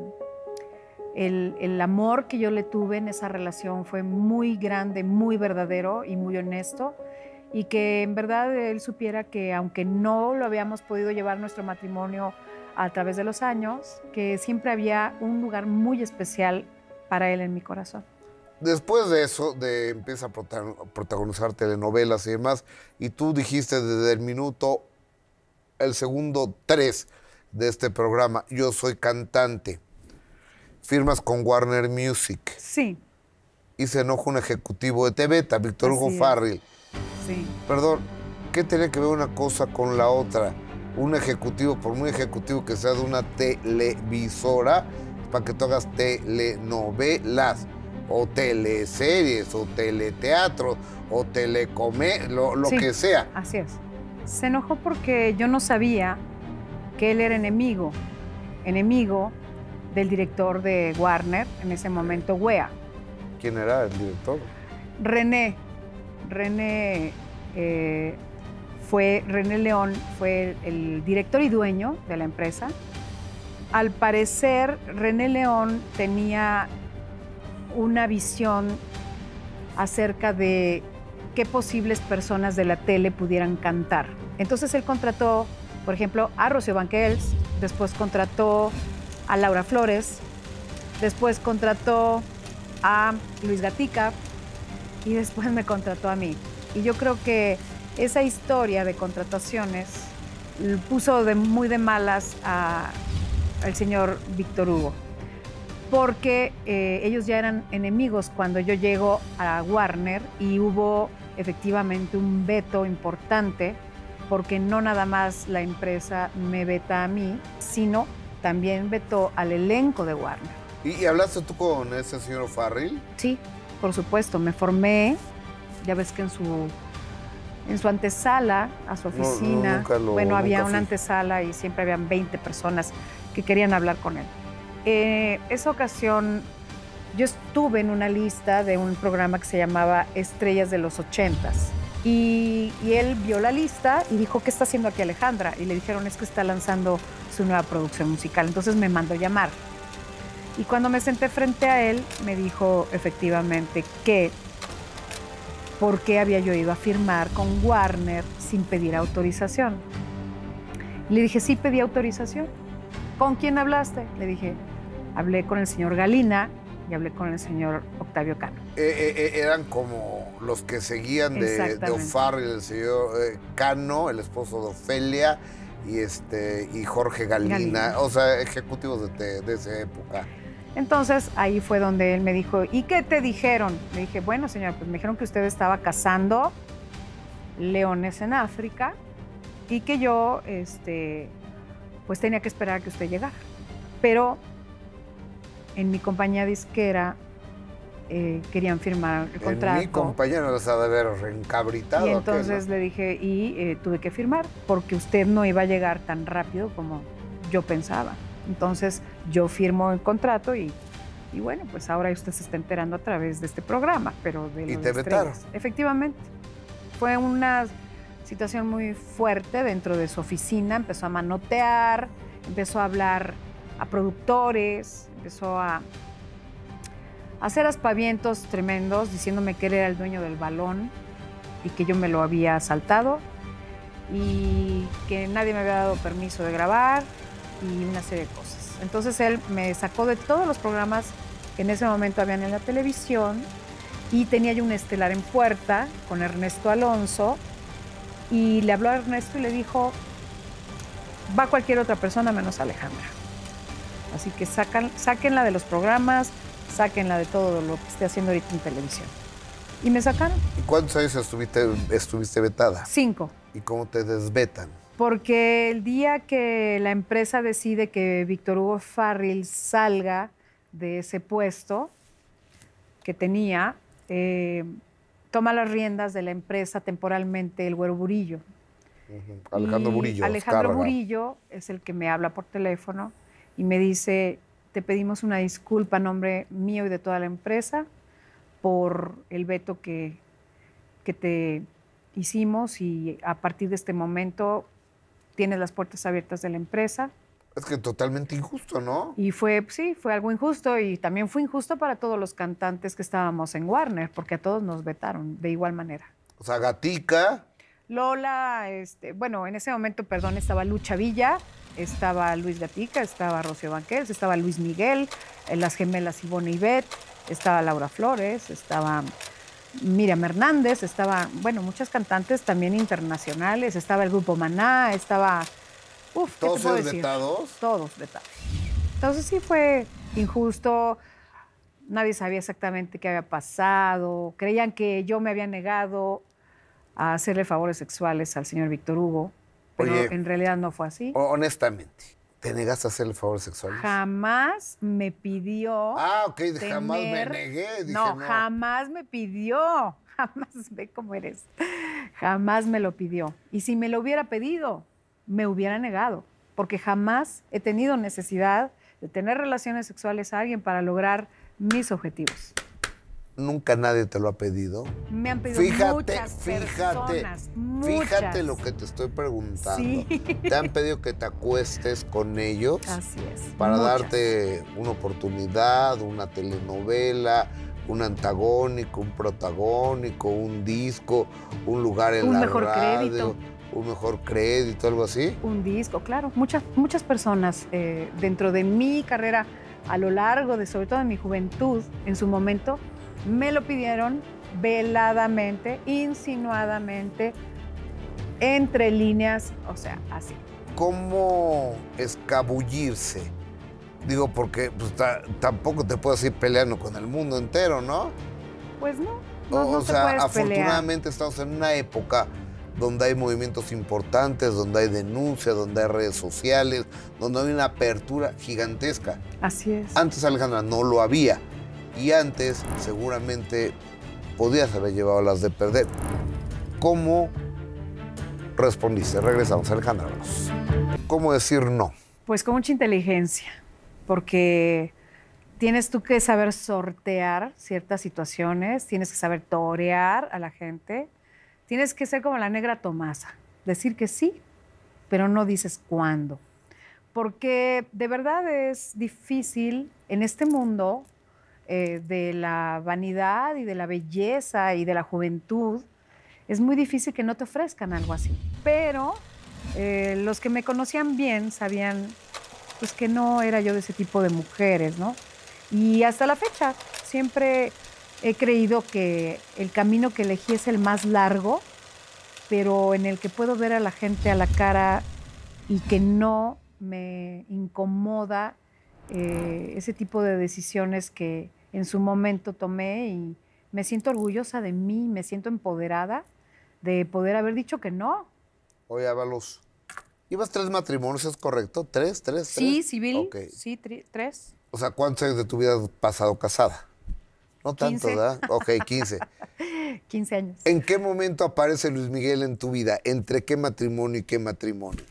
B: el, el amor que yo le tuve en esa relación fue muy grande, muy verdadero y muy honesto, y que en verdad él supiera que aunque no lo habíamos podido llevar nuestro matrimonio a través de los años, que siempre había un lugar muy especial para él en mi corazón.
A: Después de eso, de empieza a protagonizar telenovelas y demás, y tú dijiste desde el minuto, el segundo tres de este programa, yo soy cantante. Firmas con Warner Music.
B: Sí.
A: Y se enoja un ejecutivo de T V, Víctor Hugo Farril.
B: Sí.
A: Perdón, ¿qué tiene que ver una cosa con la otra? Un ejecutivo, por muy ejecutivo que sea de una televisora, para que tú hagas telenovelas, o teleseries, o teleteatro, o telecomé, lo, lo
B: sí,
A: que sea.
B: Así es. Se enojó porque yo no sabía que él era enemigo, enemigo del director de Warner, en ese momento, Wea.
A: ¿Quién era el director?
B: René. René, eh, fue, René León fue el, el director y dueño de la empresa. Al parecer, René León tenía una visión acerca de qué posibles personas de la tele pudieran cantar. Entonces él contrató, por ejemplo, a Rocío Banquels, después contrató a Laura Flores, después contrató a Luis Gatica y después me contrató a mí. Y yo creo que esa historia de contrataciones puso de, muy de malas a, al señor Víctor Hugo, porque eh, ellos ya eran enemigos cuando yo llego a Warner y hubo efectivamente un veto importante, porque no nada más la empresa me veta a mí, sino también vetó al elenco de Warner.
A: ¿Y, y hablaste tú con ese señor Farril?
B: Sí, por supuesto, me formé, ya ves que en su, en su antesala, a su oficina,
A: no, no, nunca lo,
B: bueno, había
A: nunca
B: una
A: fui.
B: antesala y siempre habían veinte personas que querían hablar con él. Eh, esa ocasión, yo estuve en una lista de un programa que se llamaba Estrellas de los Ochentas. Y, y él vio la lista y dijo, ¿qué está haciendo aquí Alejandra? Y le dijeron, es que está lanzando su nueva producción musical. Entonces me mandó llamar. Y cuando me senté frente a él, me dijo efectivamente que por qué había yo ido a firmar con Warner sin pedir autorización. Le dije, sí pedí autorización. ¿Con quién hablaste? Le dije, hablé con el señor Galina y hablé con el señor Octavio Cano.
A: Eh, eh, eran como los que seguían de, de O'Farrill, el señor eh, Cano, el esposo de Ofelia, y, este, y Jorge Galina, Galina. O sea, ejecutivos de, de esa época.
B: Entonces, ahí fue donde él me dijo, ¿y qué te dijeron? Le dije, bueno, señora, pues me dijeron que usted estaba cazando leones en África y que yo, este, pues tenía que esperar a que usted llegara. Pero en mi compañía disquera eh, querían firmar el contrato.
A: En mi compañía no les ha de haber reencabritado.
B: Y entonces
A: aquel, ¿no?
B: le dije, y eh, tuve que firmar, porque usted no iba a llegar tan rápido como yo pensaba. Entonces yo firmo el contrato y, y bueno, pues ahora usted se está enterando a través de este programa, pero de
A: ¿Y
B: los
A: te vetaron?
B: Efectivamente. Fue una situación muy fuerte dentro de su oficina, empezó a manotear, empezó a hablar a productores, empezó a, a hacer aspavientos tremendos, diciéndome que él era el dueño del balón y que yo me lo había saltado y que nadie me había dado permiso de grabar y una serie de cosas. Entonces él me sacó de todos los programas que en ese momento habían en la televisión y tenía yo un estelar en puerta con Ernesto Alonso y le habló a Ernesto y le dijo, va cualquier otra persona menos Alejandra. Así que sacan, sáquenla de los programas, sáquenla de todo lo que esté haciendo ahorita en televisión. Y me sacaron.
A: ¿Y cuántos años estuviste, estuviste vetada?
B: Cinco.
A: ¿Y cómo te desvetan?
B: Porque el día que la empresa decide que Víctor Hugo Farril salga de ese puesto que tenía, eh, toma las riendas de la empresa temporalmente el Güero Burillo.
A: Uh-huh. Alejandro
B: y
A: Burillo.
B: Alejandro
A: Oscarga.
B: Burillo es el que me habla por teléfono y me dice, te pedimos una disculpa a nombre mío y de toda la empresa por el veto que, que te hicimos y a partir de este momento tienes las puertas abiertas de la empresa.
A: Es que totalmente injusto, ¿no?
B: Y fue, sí, fue algo injusto y también fue injusto para todos los cantantes que estábamos en Warner, porque a todos nos vetaron de igual manera.
A: O sea, Gatica.
B: Lola, este, bueno, en ese momento, perdón, estaba Lucha Villa, estaba Luis Gatica, estaba Rocío Banquels, estaba Luis Miguel, eh, las gemelas Ivonne y Beth, estaba Laura Flores, estaba Miriam Hernández, estaba, bueno, muchas cantantes también internacionales, estaba el grupo Maná, estaba... Uf, ¿qué te
A: ¿Todos
B: puedo
A: eran
B: decir?
A: vetados?
B: Todos vetados. Entonces sí fue injusto, nadie sabía exactamente qué había pasado, creían que yo me había negado a hacerle favores sexuales al señor Víctor Hugo, pero
A: Oye,
B: en realidad no fue así.
A: Honestamente, ¿te negaste a hacerle favores sexuales?
B: Jamás me pidió.
A: Ah, ok, jamás me
B: tener-
A: negué. Dije,
B: no,
A: no,
B: jamás me pidió. Jamás, ve cómo eres. Jamás me lo pidió. Y si me lo hubiera pedido, me hubiera negado, porque jamás he tenido necesidad de tener relaciones sexuales a alguien para lograr mis objetivos.
A: Nunca nadie te lo ha pedido.
B: Me han pedido
A: Fíjate,
B: muchas
A: fíjate,
B: personas,
A: fíjate
B: muchas.
A: lo que te estoy preguntando.
B: Sí.
A: Te han pedido que te acuestes con ellos
B: Así es.
A: para
B: muchas.
A: darte una oportunidad, una telenovela, un antagónico, un protagónico, un disco, un lugar en
B: Un
A: la
B: mejor
A: radio,
B: crédito.
A: un mejor crédito, algo así.
B: Un disco, claro. Muchas, muchas personas eh, dentro de mi carrera, a lo largo de, sobre todo de mi juventud, en su momento, me lo pidieron veladamente, insinuadamente, entre líneas, o sea, así.
A: ¿Cómo escabullirse? Digo, porque pues, ta- tampoco te puedes ir peleando con el mundo entero, ¿no?
B: Pues no, no,
A: o
B: no
A: o
B: te
A: sea,
B: puedes pelear.
A: afortunadamente estamos en una época donde hay movimientos importantes, donde hay denuncias, donde hay redes sociales, donde hay una apertura gigantesca.
B: Así es.
A: Antes, Alejandra, no lo había. Y antes, seguramente, podías haber llevado las de perder. ¿Cómo respondiste? Regresamos, Alejandra. Vamos. ¿Cómo decir no?
B: Pues con mucha inteligencia, porque tienes tú que saber sortear ciertas situaciones, tienes que saber torear a la gente, tienes que ser como la negra Tomasa, decir que sí, pero no dices cuándo. Porque de verdad es difícil en este mundo eh, de la vanidad y de la belleza y de la juventud, es muy difícil que no te ofrezcan algo así. Pero eh, los que me conocían bien sabían pues, que no era yo de ese tipo de mujeres, ¿no? Y hasta la fecha siempre he creído que el camino que elegí es el más largo, pero en el que puedo ver a la gente a la cara y que no me incomoda eh, ese tipo de decisiones que en su momento tomé y me siento orgullosa de mí, me siento empoderada de poder haber dicho que no.
A: Oye, Ábalos, ¿llevas tres matrimonios, es correcto? ¿Tres, tres, tres?
B: Sí, civil,
A: Ok.
B: sí, tri- tres.
A: O sea, ¿cuántos años de tu vida has pasado casada? No tanto,
B: quince.
A: ¿verdad? Ok, quince.
B: quince años.
A: ¿En qué momento aparece Luis Miguel en tu vida? ¿Entre qué matrimonio y qué matrimonio?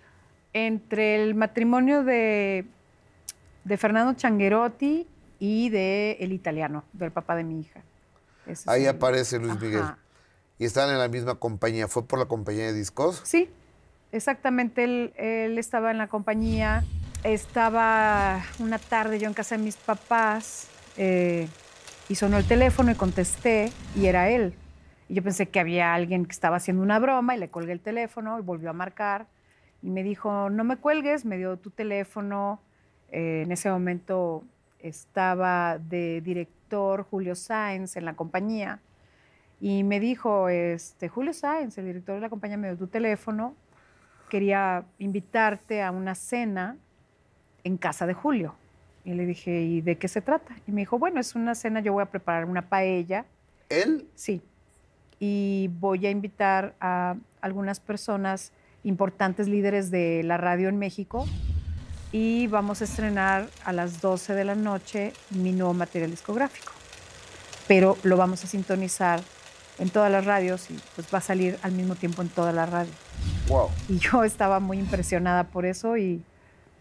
B: Entre el matrimonio de, de Fernando Changuerotti y de el italiano, del papá de mi hija. Ese es
A: Ahí
B: el-
A: aparece Luis
B: Ajá.
A: Miguel. Y están en la misma compañía. ¿Fue por la compañía de discos?
B: Sí, exactamente. Él, él estaba en la compañía. Estaba una tarde yo en casa de mis papás eh, y sonó el teléfono y contesté y era él. Y yo pensé que había alguien que estaba haciendo una broma y le colgué el teléfono y volvió a marcar. Y me dijo, no me cuelgues, me dio tu teléfono. Eh, en ese momento estaba de director Julio Sáenz en la compañía. Y me dijo, este, Julio Sáenz, el director de la compañía, me dio tu teléfono. Quería invitarte a una cena en casa de Julio. Y le dije, ¿y de qué se trata? Y me dijo, bueno, es una cena, yo voy a preparar una paella.
A: ¿Él?
B: Sí. Y voy a invitar a algunas personas importantes, líderes de la radio en México. Y vamos a estrenar a las doce de la noche mi nuevo material discográfico. Pero lo vamos a sintonizar en todas las radios y pues va a salir al mismo tiempo en toda la radio.
A: Wow.
B: Y yo estaba muy impresionada por eso y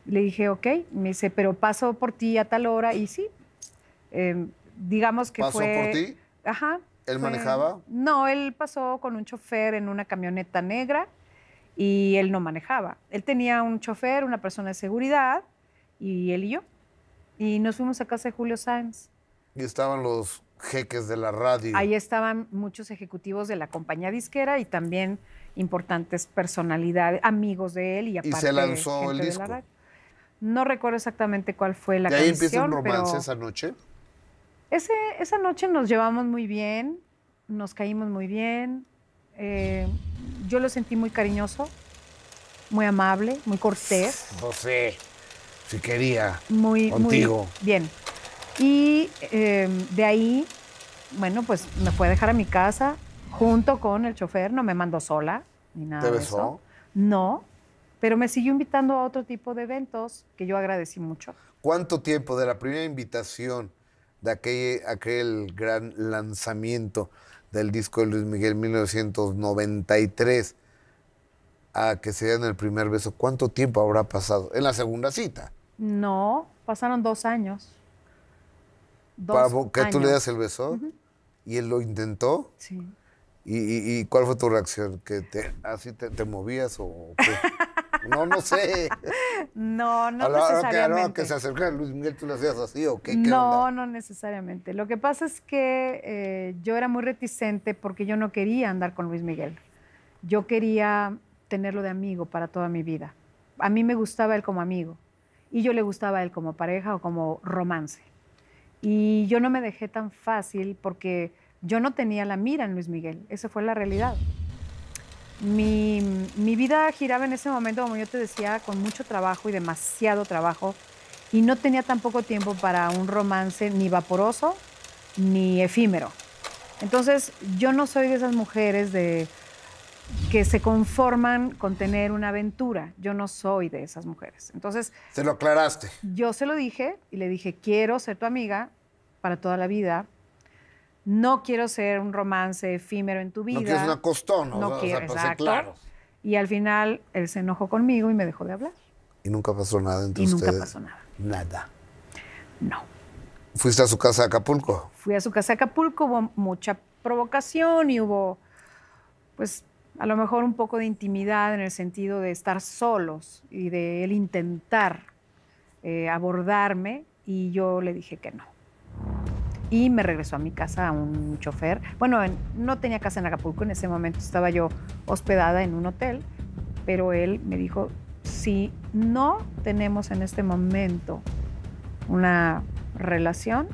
B: Le dije, ok. Me dice, pero paso por ti a tal hora. Y sí, eh, digamos que
A: ¿Pasó
B: fue...
A: por ti?
B: Ajá.
A: ¿Él
B: fue-
A: manejaba?
B: No, él pasó con un chofer en una camioneta negra y él no manejaba. Él tenía un chofer, una persona de seguridad, y él y yo. Y nos fuimos a casa de Julio Sáenz.
A: Y estaban los jeques de la radio.
B: Ahí estaban muchos ejecutivos de la compañía disquera y también importantes personalidades, amigos de él y aparte
A: se lanzó
B: gente
A: el
B: de la
A: disco.
B: radio. No recuerdo exactamente cuál fue la
A: ¿Y ahí empieza
B: canción,
A: un romance
B: pero
A: esa noche?
B: ese, esa noche nos llevamos muy bien, nos caímos muy bien. Eh, yo lo sentí muy cariñoso, muy amable, muy cortés.
A: José, si quería.
B: Muy,
A: Contigo.
B: muy bien. Y eh, de ahí, bueno, pues me fue a dejar a mi casa junto con el chofer, no me mandó sola ni nada
A: ¿Te
B: de
A: besó?
B: eso. No, pero me siguió invitando a otro tipo de eventos que yo agradecí mucho.
A: ¿Cuánto tiempo de la primera invitación de aquel, aquel gran lanzamiento del disco de Luis Miguel mil novecientos noventa y tres a que se dieran el primer beso? ¿Cuánto tiempo habrá pasado? En la segunda cita.
B: No, pasaron dos años. Dos
A: Para que tú le
B: años.
A: das el beso. Y él lo intentó.
B: Sí.
A: ¿Y, y- y cuál fue tu reacción? ¿Que te, así te, te movías o qué? No, no sé.
B: No, no
A: a la hora que, a la hora
B: necesariamente.
A: que se acercara Luis Miguel, ¿tú lo hacías así o qué? ¿Qué
B: No,
A: onda?
B: no necesariamente. Lo que pasa es que eh, yo era muy reticente porque yo no quería andar con Luis Miguel. Yo quería tenerlo de amigo para toda mi vida. A mí me gustaba él como amigo y yo le gustaba a él como pareja o como romance. Y yo no me dejé tan fácil porque yo no tenía la mira en Luis Miguel. Esa fue la realidad. Mi, mi vida giraba en ese momento, como yo te decía, con mucho trabajo y demasiado trabajo. Y no tenía tan poco tiempo para un romance ni vaporoso ni efímero. Entonces, yo no soy de esas mujeres de, que se conforman con tener una aventura. Yo no soy de esas mujeres. Entonces,
A: Se lo aclaraste.
B: yo se lo dije y le dije, quiero ser tu amiga para toda la vida. No quiero ser un romance efímero en tu vida.
A: No quieres una costona,
B: No
A: o sea,
B: quiero,
A: o sea, para ser
B: exacto.
A: claros.
B: Y al final él se enojó conmigo y me dejó de hablar.
A: Y nunca pasó nada entre
B: Y
A: ustedes.
B: nunca pasó nada.
A: Nada.
B: No.
A: ¿Fuiste a su casa de Acapulco?
B: Fui a su casa de Acapulco, hubo mucha provocación y hubo, pues, a lo mejor un poco de intimidad en el sentido de estar solos y de él intentar eh, abordarme y yo le dije que no. Y me regresó a mi casa a un chofer. Bueno, en- no tenía casa en Acapulco, en ese momento estaba yo hospedada en un hotel, pero él me dijo, si no tenemos en este momento una relación,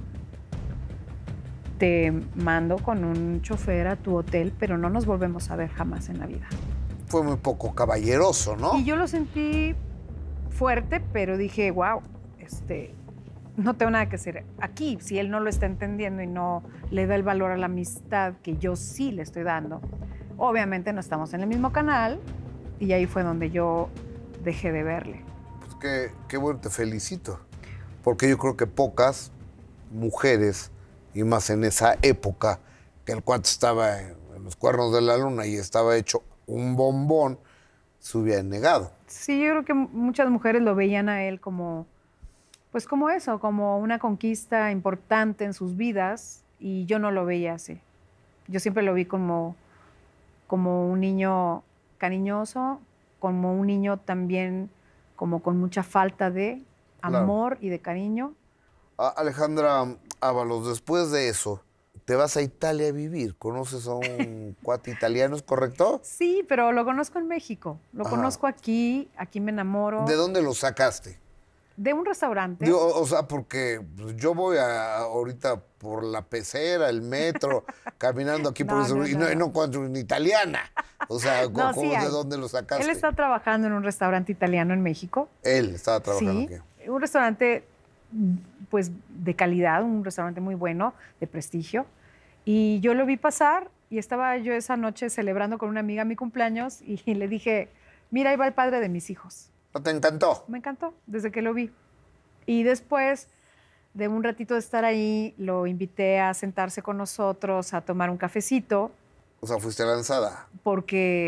B: te mando con un chofer a tu hotel, pero no nos volvemos a ver jamás en la vida.
A: Fue muy poco caballeroso, ¿no?
B: Y yo lo sentí fuerte, pero dije, wow, este, no tengo nada que hacer aquí. Si él no lo está entendiendo y no le da el valor a la amistad que yo sí le estoy dando, obviamente no estamos en el mismo canal y ahí fue donde yo dejé de verle.
A: Pues qué, qué bueno, te felicito. Porque yo creo que pocas mujeres, y más en esa época, que el cuate estaba en, en los cuernos de la luna y estaba hecho un bombón, se hubieran negado.
B: Sí, yo creo que muchas mujeres lo veían a él como, pues como eso, como una conquista importante en sus vidas y yo no lo veía así. Yo siempre lo vi como, como un niño cariñoso, como un niño también como con mucha falta de
A: Claro.
B: amor y de cariño.
A: A- Alejandra Ábalos, después de eso, te vas a Italia a vivir. ¿Conoces a un cuate italiano, es correcto?
B: Sí, pero lo conozco en México, lo
A: Ajá.
B: conozco aquí, aquí me enamoro.
A: ¿De dónde lo sacaste?
B: De un restaurante.
A: Digo, o sea, porque pues, yo voy a, ahorita por la pecera, el metro, caminando aquí por
B: No,
A: eso,
B: no,
A: y
B: no,
A: no, y
B: no.
A: no encuentro una italiana. O sea,
B: No,
A: ¿cómo-
B: sí
A: ¿de
B: hay.
A: dónde lo sacaste?
B: Él está trabajando en un restaurante italiano en México.
A: Él estaba trabajando
B: Sí,
A: aquí.
B: un restaurante pues de calidad, un restaurante muy bueno, de prestigio. Y yo lo vi pasar y estaba yo esa noche celebrando con una amiga mi cumpleaños y le dije, mira, ahí va el padre de mis hijos.
A: ¿No te encantó?
B: Me encantó desde que lo vi. Y después de un ratito de estar ahí, lo invité a sentarse con nosotros, a tomar un cafecito,
A: O sea, fuiste lanzada.
B: porque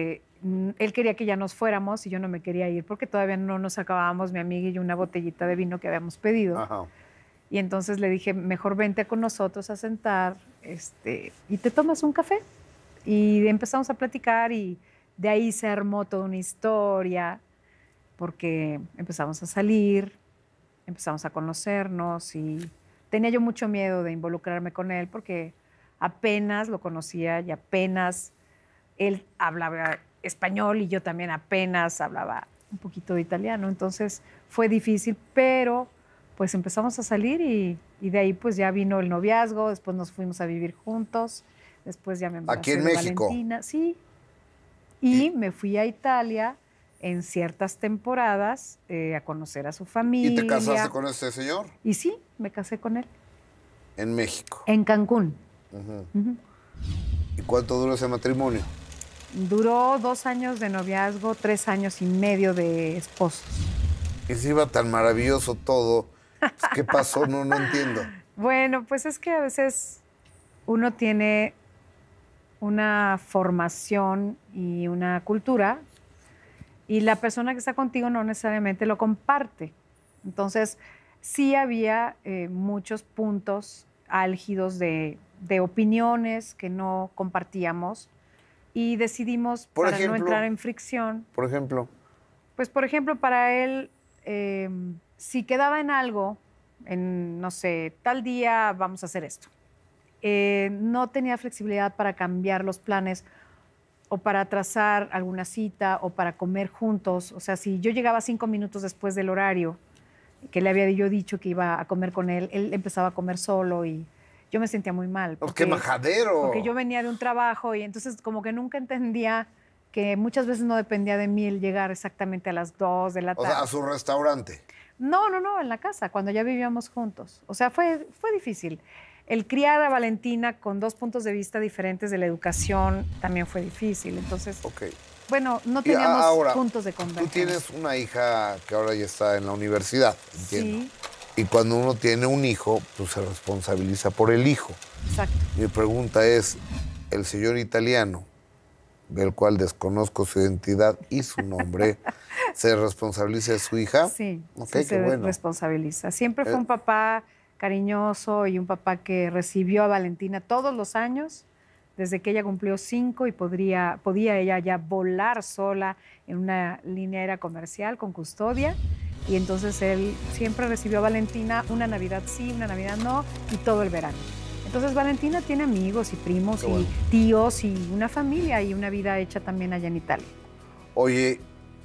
B: mm, él quería que ya nos fuéramos y yo no me quería ir porque todavía no nos acabábamos, mi amiga y yo, una botellita de vino que habíamos pedido.
A: Ajá.
B: Y entonces le dije, mejor vente con nosotros a sentar este, y te tomas un café. Y empezamos a platicar y de ahí se armó toda una historia porque empezamos a salir, empezamos a conocernos y tenía yo mucho miedo de involucrarme con él porque apenas lo conocía y apenas él hablaba español y yo también apenas hablaba un poquito de italiano. Entonces fue difícil, pero pues empezamos a salir y, y de ahí pues ya vino el noviazgo, después nos fuimos a vivir juntos, después ya me embaracé
A: ¿Aquí en
B: de
A: México?
B: Valentina. Sí. Y, y me fui a Italia en ciertas temporadas eh, a conocer a su familia.
A: ¿Y te casaste con este señor?
B: Y sí, me casé con él.
A: En México.
B: En Cancún.
A: Uh-huh.
B: Uh-huh.
A: ¿Y cuánto duró ese matrimonio?
B: Duró dos años de noviazgo, tres años y medio de esposos.
A: Y si iba tan maravilloso todo, pues, ¿qué pasó? No, no entiendo.
B: Bueno, pues es que a veces uno tiene una formación y una cultura y la persona que está contigo no necesariamente lo comparte. Entonces, sí había eh, muchos puntos álgidos de, de opiniones que no compartíamos y decidimos,
A: Por
B: para
A: ejemplo,
B: no entrar en fricción,
A: Por ejemplo,
B: pues, por ejemplo, para él, eh, si quedaba en algo, en, no sé, tal día vamos a hacer esto, eh, no tenía flexibilidad para cambiar los planes o para trazar alguna cita o para comer juntos. O sea, si yo llegaba cinco minutos después del horario que le había yo dicho que iba a comer con él, él empezaba a comer solo y yo me sentía muy mal.
A: oh, ¡qué majadero!
B: Porque yo venía de un trabajo y entonces como que nunca entendía que muchas veces no dependía de mí el llegar exactamente a las dos de la
A: O
B: tarde.
A: sea, a su restaurante.
B: No, no, no, en la casa, cuando ya vivíamos juntos. O sea, fue, fue difícil. El criar a Valentina con dos puntos de vista diferentes de la educación también fue difícil. Entonces,
A: Ok.
B: bueno, no
A: Y
B: teníamos
A: ahora,
B: puntos de
A: tú
B: conversación.
A: tienes una hija que ahora ya está en la universidad, entiendo.
B: Sí,
A: Y cuando uno tiene un hijo, pues se responsabiliza por el hijo.
B: exacto.
A: Mi pregunta es, el señor italiano, del cual desconozco su identidad y su nombre, ¿se responsabiliza de su hija?
B: Sí,
A: Ok,
B: sí
A: qué
B: se
A: bueno.
B: responsabiliza. Siempre fue
A: Eh.
B: un papá cariñoso y un papá que recibió a Valentina todos los años, desde que ella cumplió cinco y podría, podía ella ya volar sola en una línea aérea comercial con custodia. Y entonces él siempre recibió a Valentina una Navidad sí, una Navidad no, y todo el verano. Entonces Valentina tiene amigos y primos
A: Qué
B: y
A: bueno.
B: tíos y una familia y una vida hecha también allá en Italia.
A: Oye,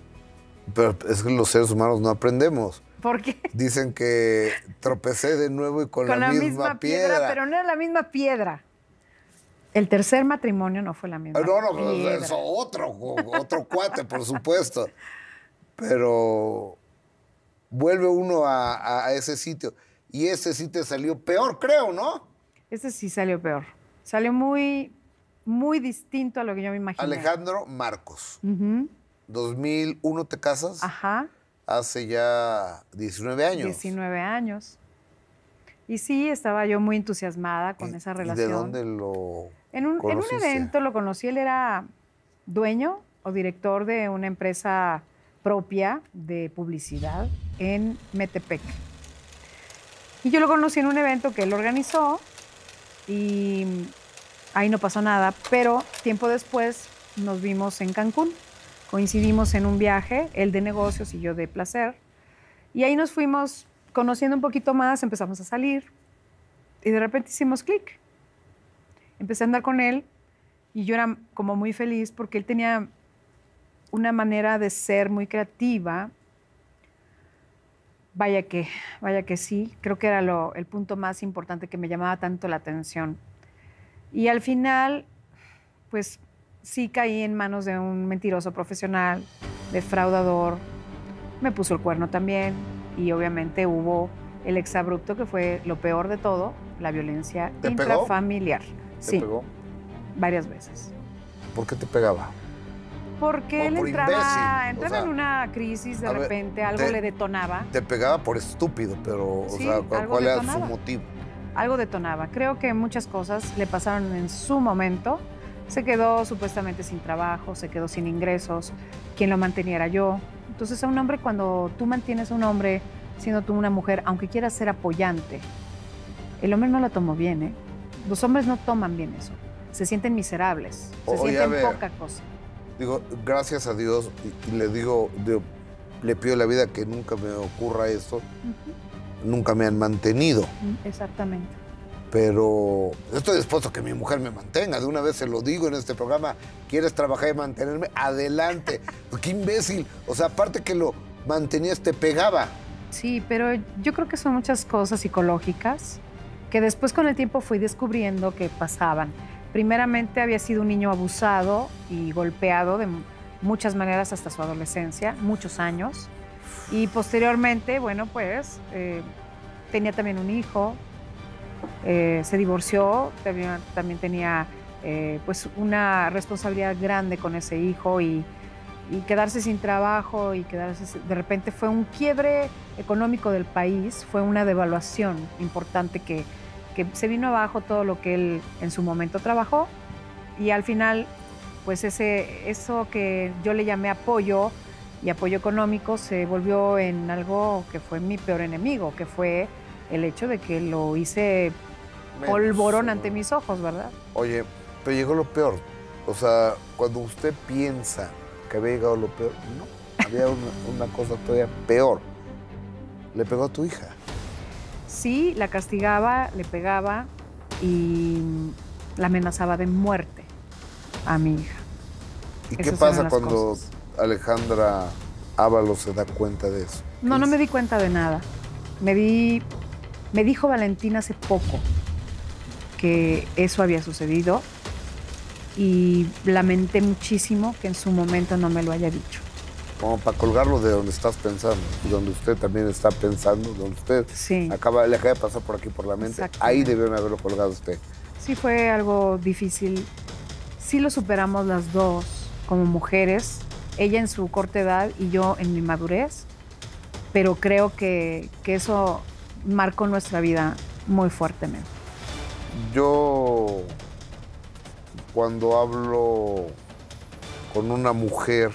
A: pero es que los seres humanos no aprendemos.
B: ¿Por qué?
A: Dicen que tropecé de nuevo y con, la, misma, piedra.
B: Pero no era la misma piedra. El tercer matrimonio no fue la misma
A: Ah, no, no,
B: piedra.
A: es otro, otro cuate, por supuesto. Pero vuelve uno a, a ese sitio. Y ese sitio salió peor, creo, ¿no?
B: Ese sí salió peor. Salió muy, muy distinto a lo que yo me imaginé.
A: Alejandro Marcos.
B: Ujú.
A: dos mil uno te casas.
B: Ajá.
A: Hace ya diecinueve años.
B: diecinueve años. Y sí, estaba yo muy entusiasmada con
A: ¿Y-
B: esa
A: y
B: relación.
A: ¿De dónde lo
B: En un, en un
A: conociste?
B: evento lo conocí, él era dueño o director de una empresa propia de publicidad en Metepec. Y yo lo conocí en un evento que él organizó y ahí no pasó nada, pero tiempo después nos vimos en Cancún. Coincidimos en un viaje, él de negocios y yo de placer. Y ahí nos fuimos conociendo un poquito más, empezamos a salir y de repente hicimos clic. Empecé a andar con él y yo era como muy feliz porque él tenía una manera de ser muy creativa. Vaya que, vaya que sí, creo que era lo, el punto más importante que me llamaba tanto la atención. Y al final, pues sí caí en manos de un mentiroso profesional, defraudador. Me puso el cuerno también y obviamente hubo el exabrupto que fue lo peor de todo, la violencia
A: ¿Te pegó?
B: intrafamiliar.
A: te
B: Sí,
A: pegó?
B: varias veces.
A: ¿Por qué te pegaba?
B: Porque
A: O
B: él
A: por
B: entraba,
A: imbécil, o
B: entraba
A: sea,
B: en una crisis, de
A: a ver,
B: repente algo
A: te-
B: le detonaba.
A: Te pegaba por estúpido, pero, o
B: Sí,
A: sea, ¿cuál,
B: algo
A: cuál era su
B: detonaba.
A: motivo?
B: Algo detonaba. Creo que muchas cosas le pasaron en su momento Se quedó supuestamente sin trabajo, se quedó sin ingresos, quien lo mantenía era yo. Entonces a un hombre, cuando tú mantienes a un hombre, siendo tú una mujer, aunque quieras ser apoyante, el hombre no lo tomó bien, ¿eh? Los hombres no toman bien eso. Se sienten miserables, se
A: Oye,
B: sienten
A: a ver.
B: poca cosa.
A: Digo, gracias a Dios, y, y le digo, digo, le pido a la vida que nunca me ocurra esto. Uh-huh. Nunca me han mantenido.
B: Exactamente.
A: Pero estoy dispuesto a que mi mujer me mantenga. De una vez se lo digo en este programa. ¿Quieres trabajar y mantenerme? Adelante. ¡Qué imbécil! O sea, aparte que lo mantenías, te pegaba.
B: Sí, pero yo creo que son muchas cosas psicológicas que después con el tiempo fui descubriendo que pasaban. Primeramente había sido un niño abusado y golpeado de muchas maneras hasta su adolescencia, muchos años. Y posteriormente, bueno, pues eh, tenía también un hijo, eh, se divorció, también, también tenía eh, pues una responsabilidad grande con ese hijo y, y quedarse sin trabajo y quedarse, de repente fue un quiebre económico del país, fue una devaluación importante que, que se vino abajo todo lo que él en su momento trabajó y al final pues ese, eso que yo le llamé apoyo y apoyo económico se volvió en algo que fue mi peor enemigo, que fue el hecho de que lo hice Menos, polvorón ante mis ojos, ¿verdad?
A: Oye, pero llegó lo peor. O sea, cuando usted piensa que había llegado lo peor, no, había una, una cosa todavía peor. Le pegó a tu hija.
B: Sí, la castigaba, le pegaba y la amenazaba de muerte a mi hija.
A: ¿Y
B: Esas
A: qué pasa cuando
B: cosas.
A: Alejandra Ábalos se da cuenta de eso?
B: No, no me di cuenta de nada. Me di, me dijo Valentina hace poco que eso había sucedido y lamenté muchísimo que en su momento no me lo haya dicho.
A: Como para colgarlo de donde estás pensando, donde usted también está pensando, donde usted
B: sí.
A: acaba, le acaba de pasar por aquí por la mente, ahí debieron haberlo colgado usted.
B: Sí, fue algo difícil. Sí lo superamos las dos como mujeres, ella en su corta edad y yo en mi madurez, pero creo que, que eso marcó nuestra vida muy fuertemente.
A: Yo, cuando hablo con una mujer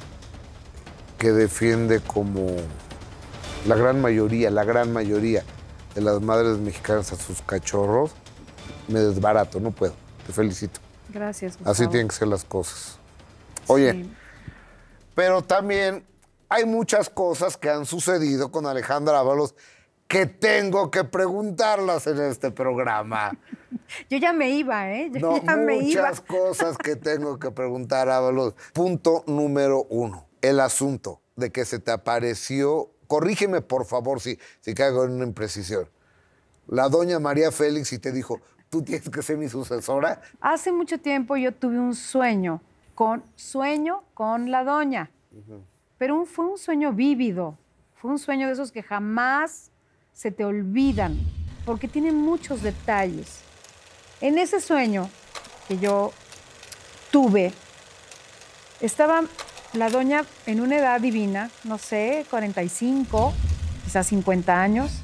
A: que defiende como la gran mayoría, la gran mayoría de las madres mexicanas a sus cachorros, me desbarato, no puedo. Te felicito.
B: Gracias, Gustavo.
A: Así tienen que ser las cosas. Oye, sí. Pero también hay muchas cosas que han sucedido con Alejandra Ábalos que tengo que preguntarlas en este programa.
B: Yo ya me iba, ¿eh? Yo
A: no,
B: ya me iba.
A: Muchas cosas que tengo que preguntar, Ábalos. Punto número uno, el asunto de que se te apareció, corrígeme por favor si, si caigo en una imprecisión, la doña María Félix y te dijo, ¿tú tienes que ser mi sucesora?
B: Hace mucho tiempo yo tuve un sueño, con, sueño con la doña, uh-huh. pero un, fue un sueño vívido, fue un sueño de esos que jamás se te olvidan, porque tiene muchos detalles. En ese sueño que yo tuve, estaba la doña en una edad divina, no sé, cuarenta y cinco, quizás cincuenta años,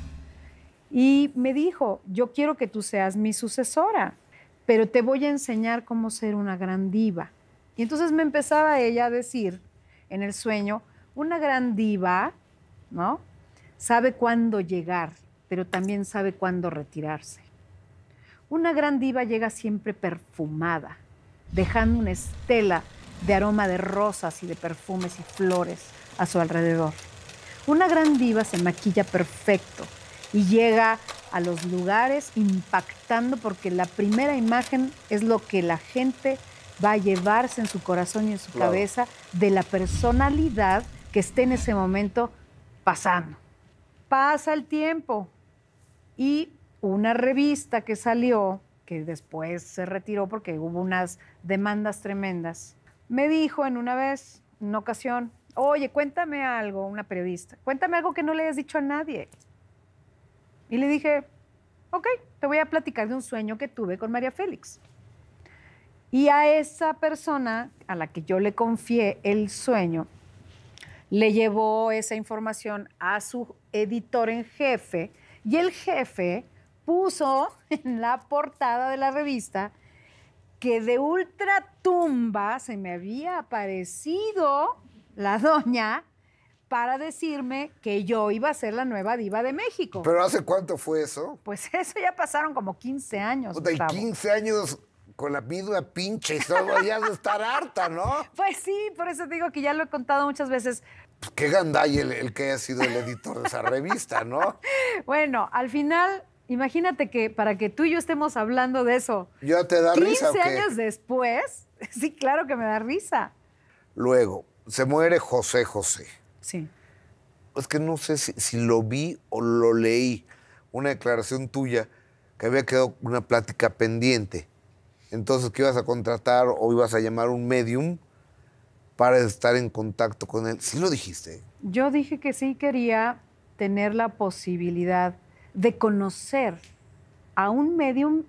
B: y me dijo, yo quiero que tú seas mi sucesora, pero te voy a enseñar cómo ser una gran diva. Y entonces me empezaba ella a decir en el sueño, una gran diva, ¿no? Sabe cuándo llegar, pero también sabe cuándo retirarse. Una gran diva llega siempre perfumada, dejando una estela de aroma de rosas y de perfumes y flores a su alrededor. Una gran diva se maquilla perfecto y llega a los lugares impactando porque la primera imagen es lo que la gente va a llevarse en su corazón y en su claro. cabeza de la personalidad que esté en ese momento pasando. Pasa el tiempo y una revista que salió, que después se retiró porque hubo unas demandas tremendas, me dijo en una vez, en una ocasión, oye, cuéntame algo, una periodista, cuéntame algo que no le hayas dicho a nadie. Y le dije, ok, te voy a platicar de un sueño que tuve con María Félix. Y a esa persona a la que yo le confié el sueño, le llevó esa información a su editor en jefe y el jefe puso en la portada de la revista que de ultratumba se me había aparecido la doña para decirme que yo iba a ser la nueva diva de México.
A: ¿Pero hace cuánto fue eso?
B: Pues eso ya pasaron como quince años,
A: Puta, y
B: Gustavo.
A: quince años con la misma pinche historia, ya has de estar harta, ¿no?
B: Pues sí, por eso digo que ya lo he contado muchas veces.
A: Pues qué gandalla el, el que haya sido el editor de esa revista, ¿no?
B: Bueno, al final, imagínate que para que tú y yo estemos hablando de eso,
A: ¿Ya te da risa o
B: quince
A: qué?
B: años después, sí, claro que me da risa.
A: Luego, se muere José José.
B: Sí.
A: Es que no sé si, si lo vi o lo leí, una declaración tuya que había quedado una plática pendiente. Entonces, que ibas a contratar o ibas a llamar un medium para estar en contacto con él. ¿Sí lo dijiste?
B: Yo dije que sí quería tener la posibilidad de conocer a un medium,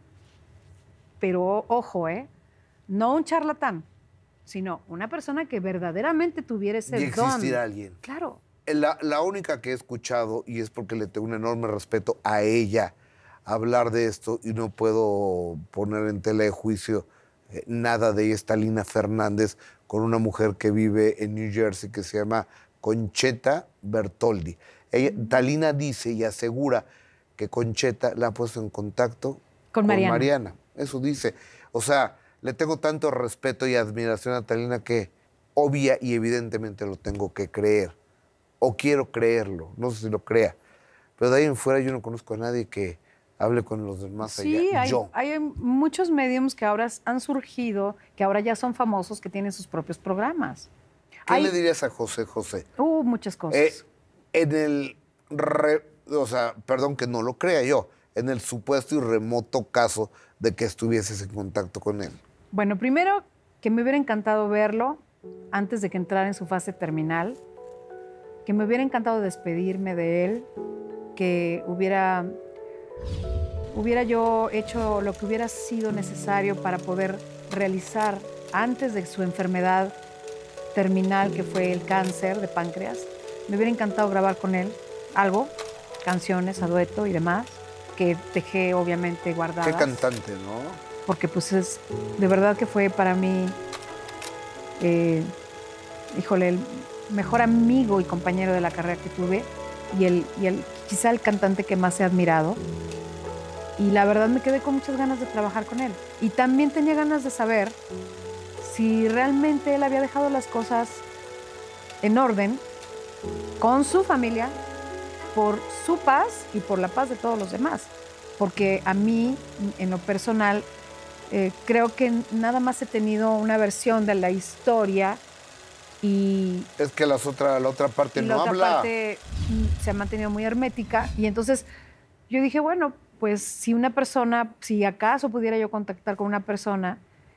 B: pero ojo, ¿eh? No un charlatán, sino una persona que verdaderamente tuviera ese
A: Y
B: don.
A: existir alguien.
B: Claro.
A: La, la única que he escuchado, y es porque le tengo un enorme respeto a ella, hablar de esto, y no puedo poner en tela de juicio eh, nada de ella, es Talina Fernández, con una mujer que vive en New Jersey que se llama Concheta Bertoldi. Ella, Talina dice y asegura que Concheta la ha puesto en contacto
B: Con Mariana.
A: Mariana. Eso dice. O sea, le tengo tanto respeto y admiración a Talina que obvia y evidentemente lo tengo que creer. O quiero creerlo, no sé si lo crea. Pero de ahí en fuera yo no conozco a nadie que hable con los demás
B: Sí,
A: allá.
B: hay,
A: Yo.
B: hay muchos mediums que ahora han surgido, que ahora ya son famosos, que tienen sus propios programas.
A: ¿Qué
B: Hay-
A: le dirías a José José?
B: Uh, muchas cosas.
A: Eh, en el, re- o sea, perdón que no lo crea yo, en el supuesto y remoto caso de que estuvieses en contacto con él.
B: Bueno, primero, que me hubiera encantado verlo antes de que entrara en su fase terminal, que me hubiera encantado despedirme de él, que hubiera, hubiera yo hecho lo que hubiera sido necesario para poder realizar antes de su enfermedad terminal, que fue el cáncer de páncreas. Me hubiera encantado grabar con él algo, canciones a dueto y demás, que dejé obviamente guardadas.
A: Qué cantante, ¿no?
B: Porque pues es, de verdad que fue para mí, eh, híjole, el mejor amigo y compañero de la carrera que tuve y, el, y el, quizá el cantante que más he admirado. Y la verdad me quedé con muchas ganas de trabajar con él. Y también tenía ganas de saber si realmente él había dejado las cosas en orden con su familia, por su paz y por la paz de todos los demás. Porque a mí, en lo personal, eh, creo que nada más he tenido una versión de la historia y,
A: Es que las otra, la otra parte
B: y la
A: no
B: otra
A: habla.
B: parte mm, se ha mantenido muy hermética. Y entonces yo dije, bueno, pues si una persona, si acaso pudiera yo contactar con una persona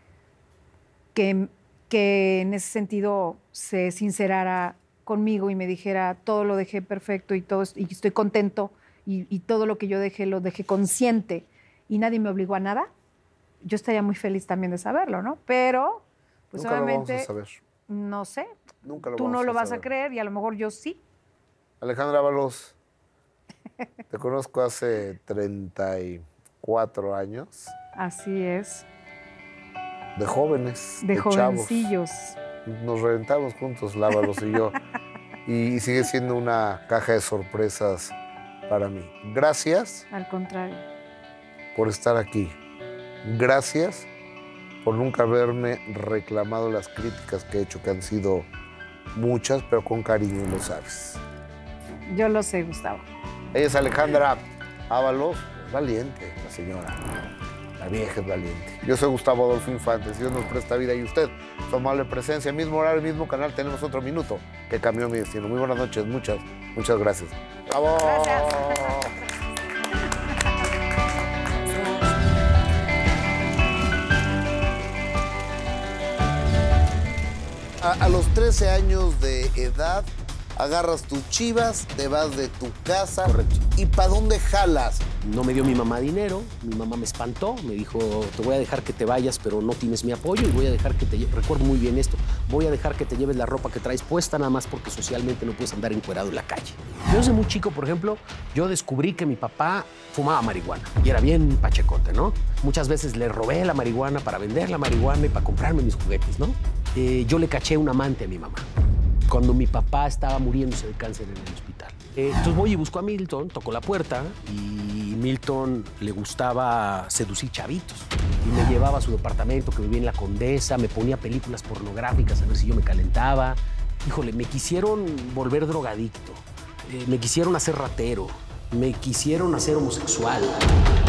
B: que, que en ese sentido se sincerara conmigo y me dijera, todo lo dejé perfecto y, todo, y estoy contento y, y todo lo que yo dejé lo dejé consciente y nadie me obligó a nada, yo estaría muy feliz también de saberlo, ¿no? Pero, pues
A: Nunca lo vamos
B: obviamente,
A: a saber.
B: no sé,
A: Nunca lo
B: tú
A: vamos
B: no lo
A: a
B: vas a
A: saber.
B: creer y a lo mejor yo sí.
A: Alejandra Ábalos, te conozco hace treinta y cuatro años,
B: Así es,
A: de jóvenes,
B: de,
A: de, chavos.
B: jovencillos.
A: Nos reventamos juntos, Lábalos y yo, y sigue siendo una caja de sorpresas para mí. Gracias
B: Al contrario.
A: por estar aquí. Gracias por nunca haberme reclamado las críticas que he hecho, que han sido muchas, pero con cariño, lo sabes.
B: Yo lo sé, Gustavo.
A: Ella es Alejandra Ábalos, valiente, la señora. La vieja es valiente. Yo soy Gustavo Adolfo Infante, si Dios nos presta vida y usted, su amable presencia, mismo horario, mismo canal, tenemos otro minuto que cambió mi destino. Muy buenas noches, muchas, muchas gracias. ¡Bravo! A, a los trece años de edad, agarras tus chivas, te vas de tu casa. Correcto. ¿Y para dónde jalas?
D: No me dio mi mamá dinero, mi mamá me espantó, me dijo, te voy a dejar que te vayas, pero no tienes mi apoyo y voy a dejar que te lleves, recuerdo muy bien esto, voy a dejar que te lleves la ropa que traes puesta nada más porque socialmente no puedes andar encuerado en la calle. Yo desde muy chico, por ejemplo, yo descubrí que mi papá fumaba marihuana y era bien pachecote, ¿no? Muchas veces le robé la marihuana para vender la marihuana y para comprarme mis juguetes, ¿no? Eh, yo le caché un amante a mi mamá cuando mi papá estaba muriéndose de cáncer en el hospital. Eh, entonces voy y busco a Milton, toco la puerta y Milton le gustaba seducir chavitos. Y me llevaba a su departamento, que vivía en La Condesa, me ponía películas pornográficas a ver si yo me calentaba. Híjole, me quisieron volver drogadicto, eh, me quisieron hacer ratero, me quisieron hacer homosexual.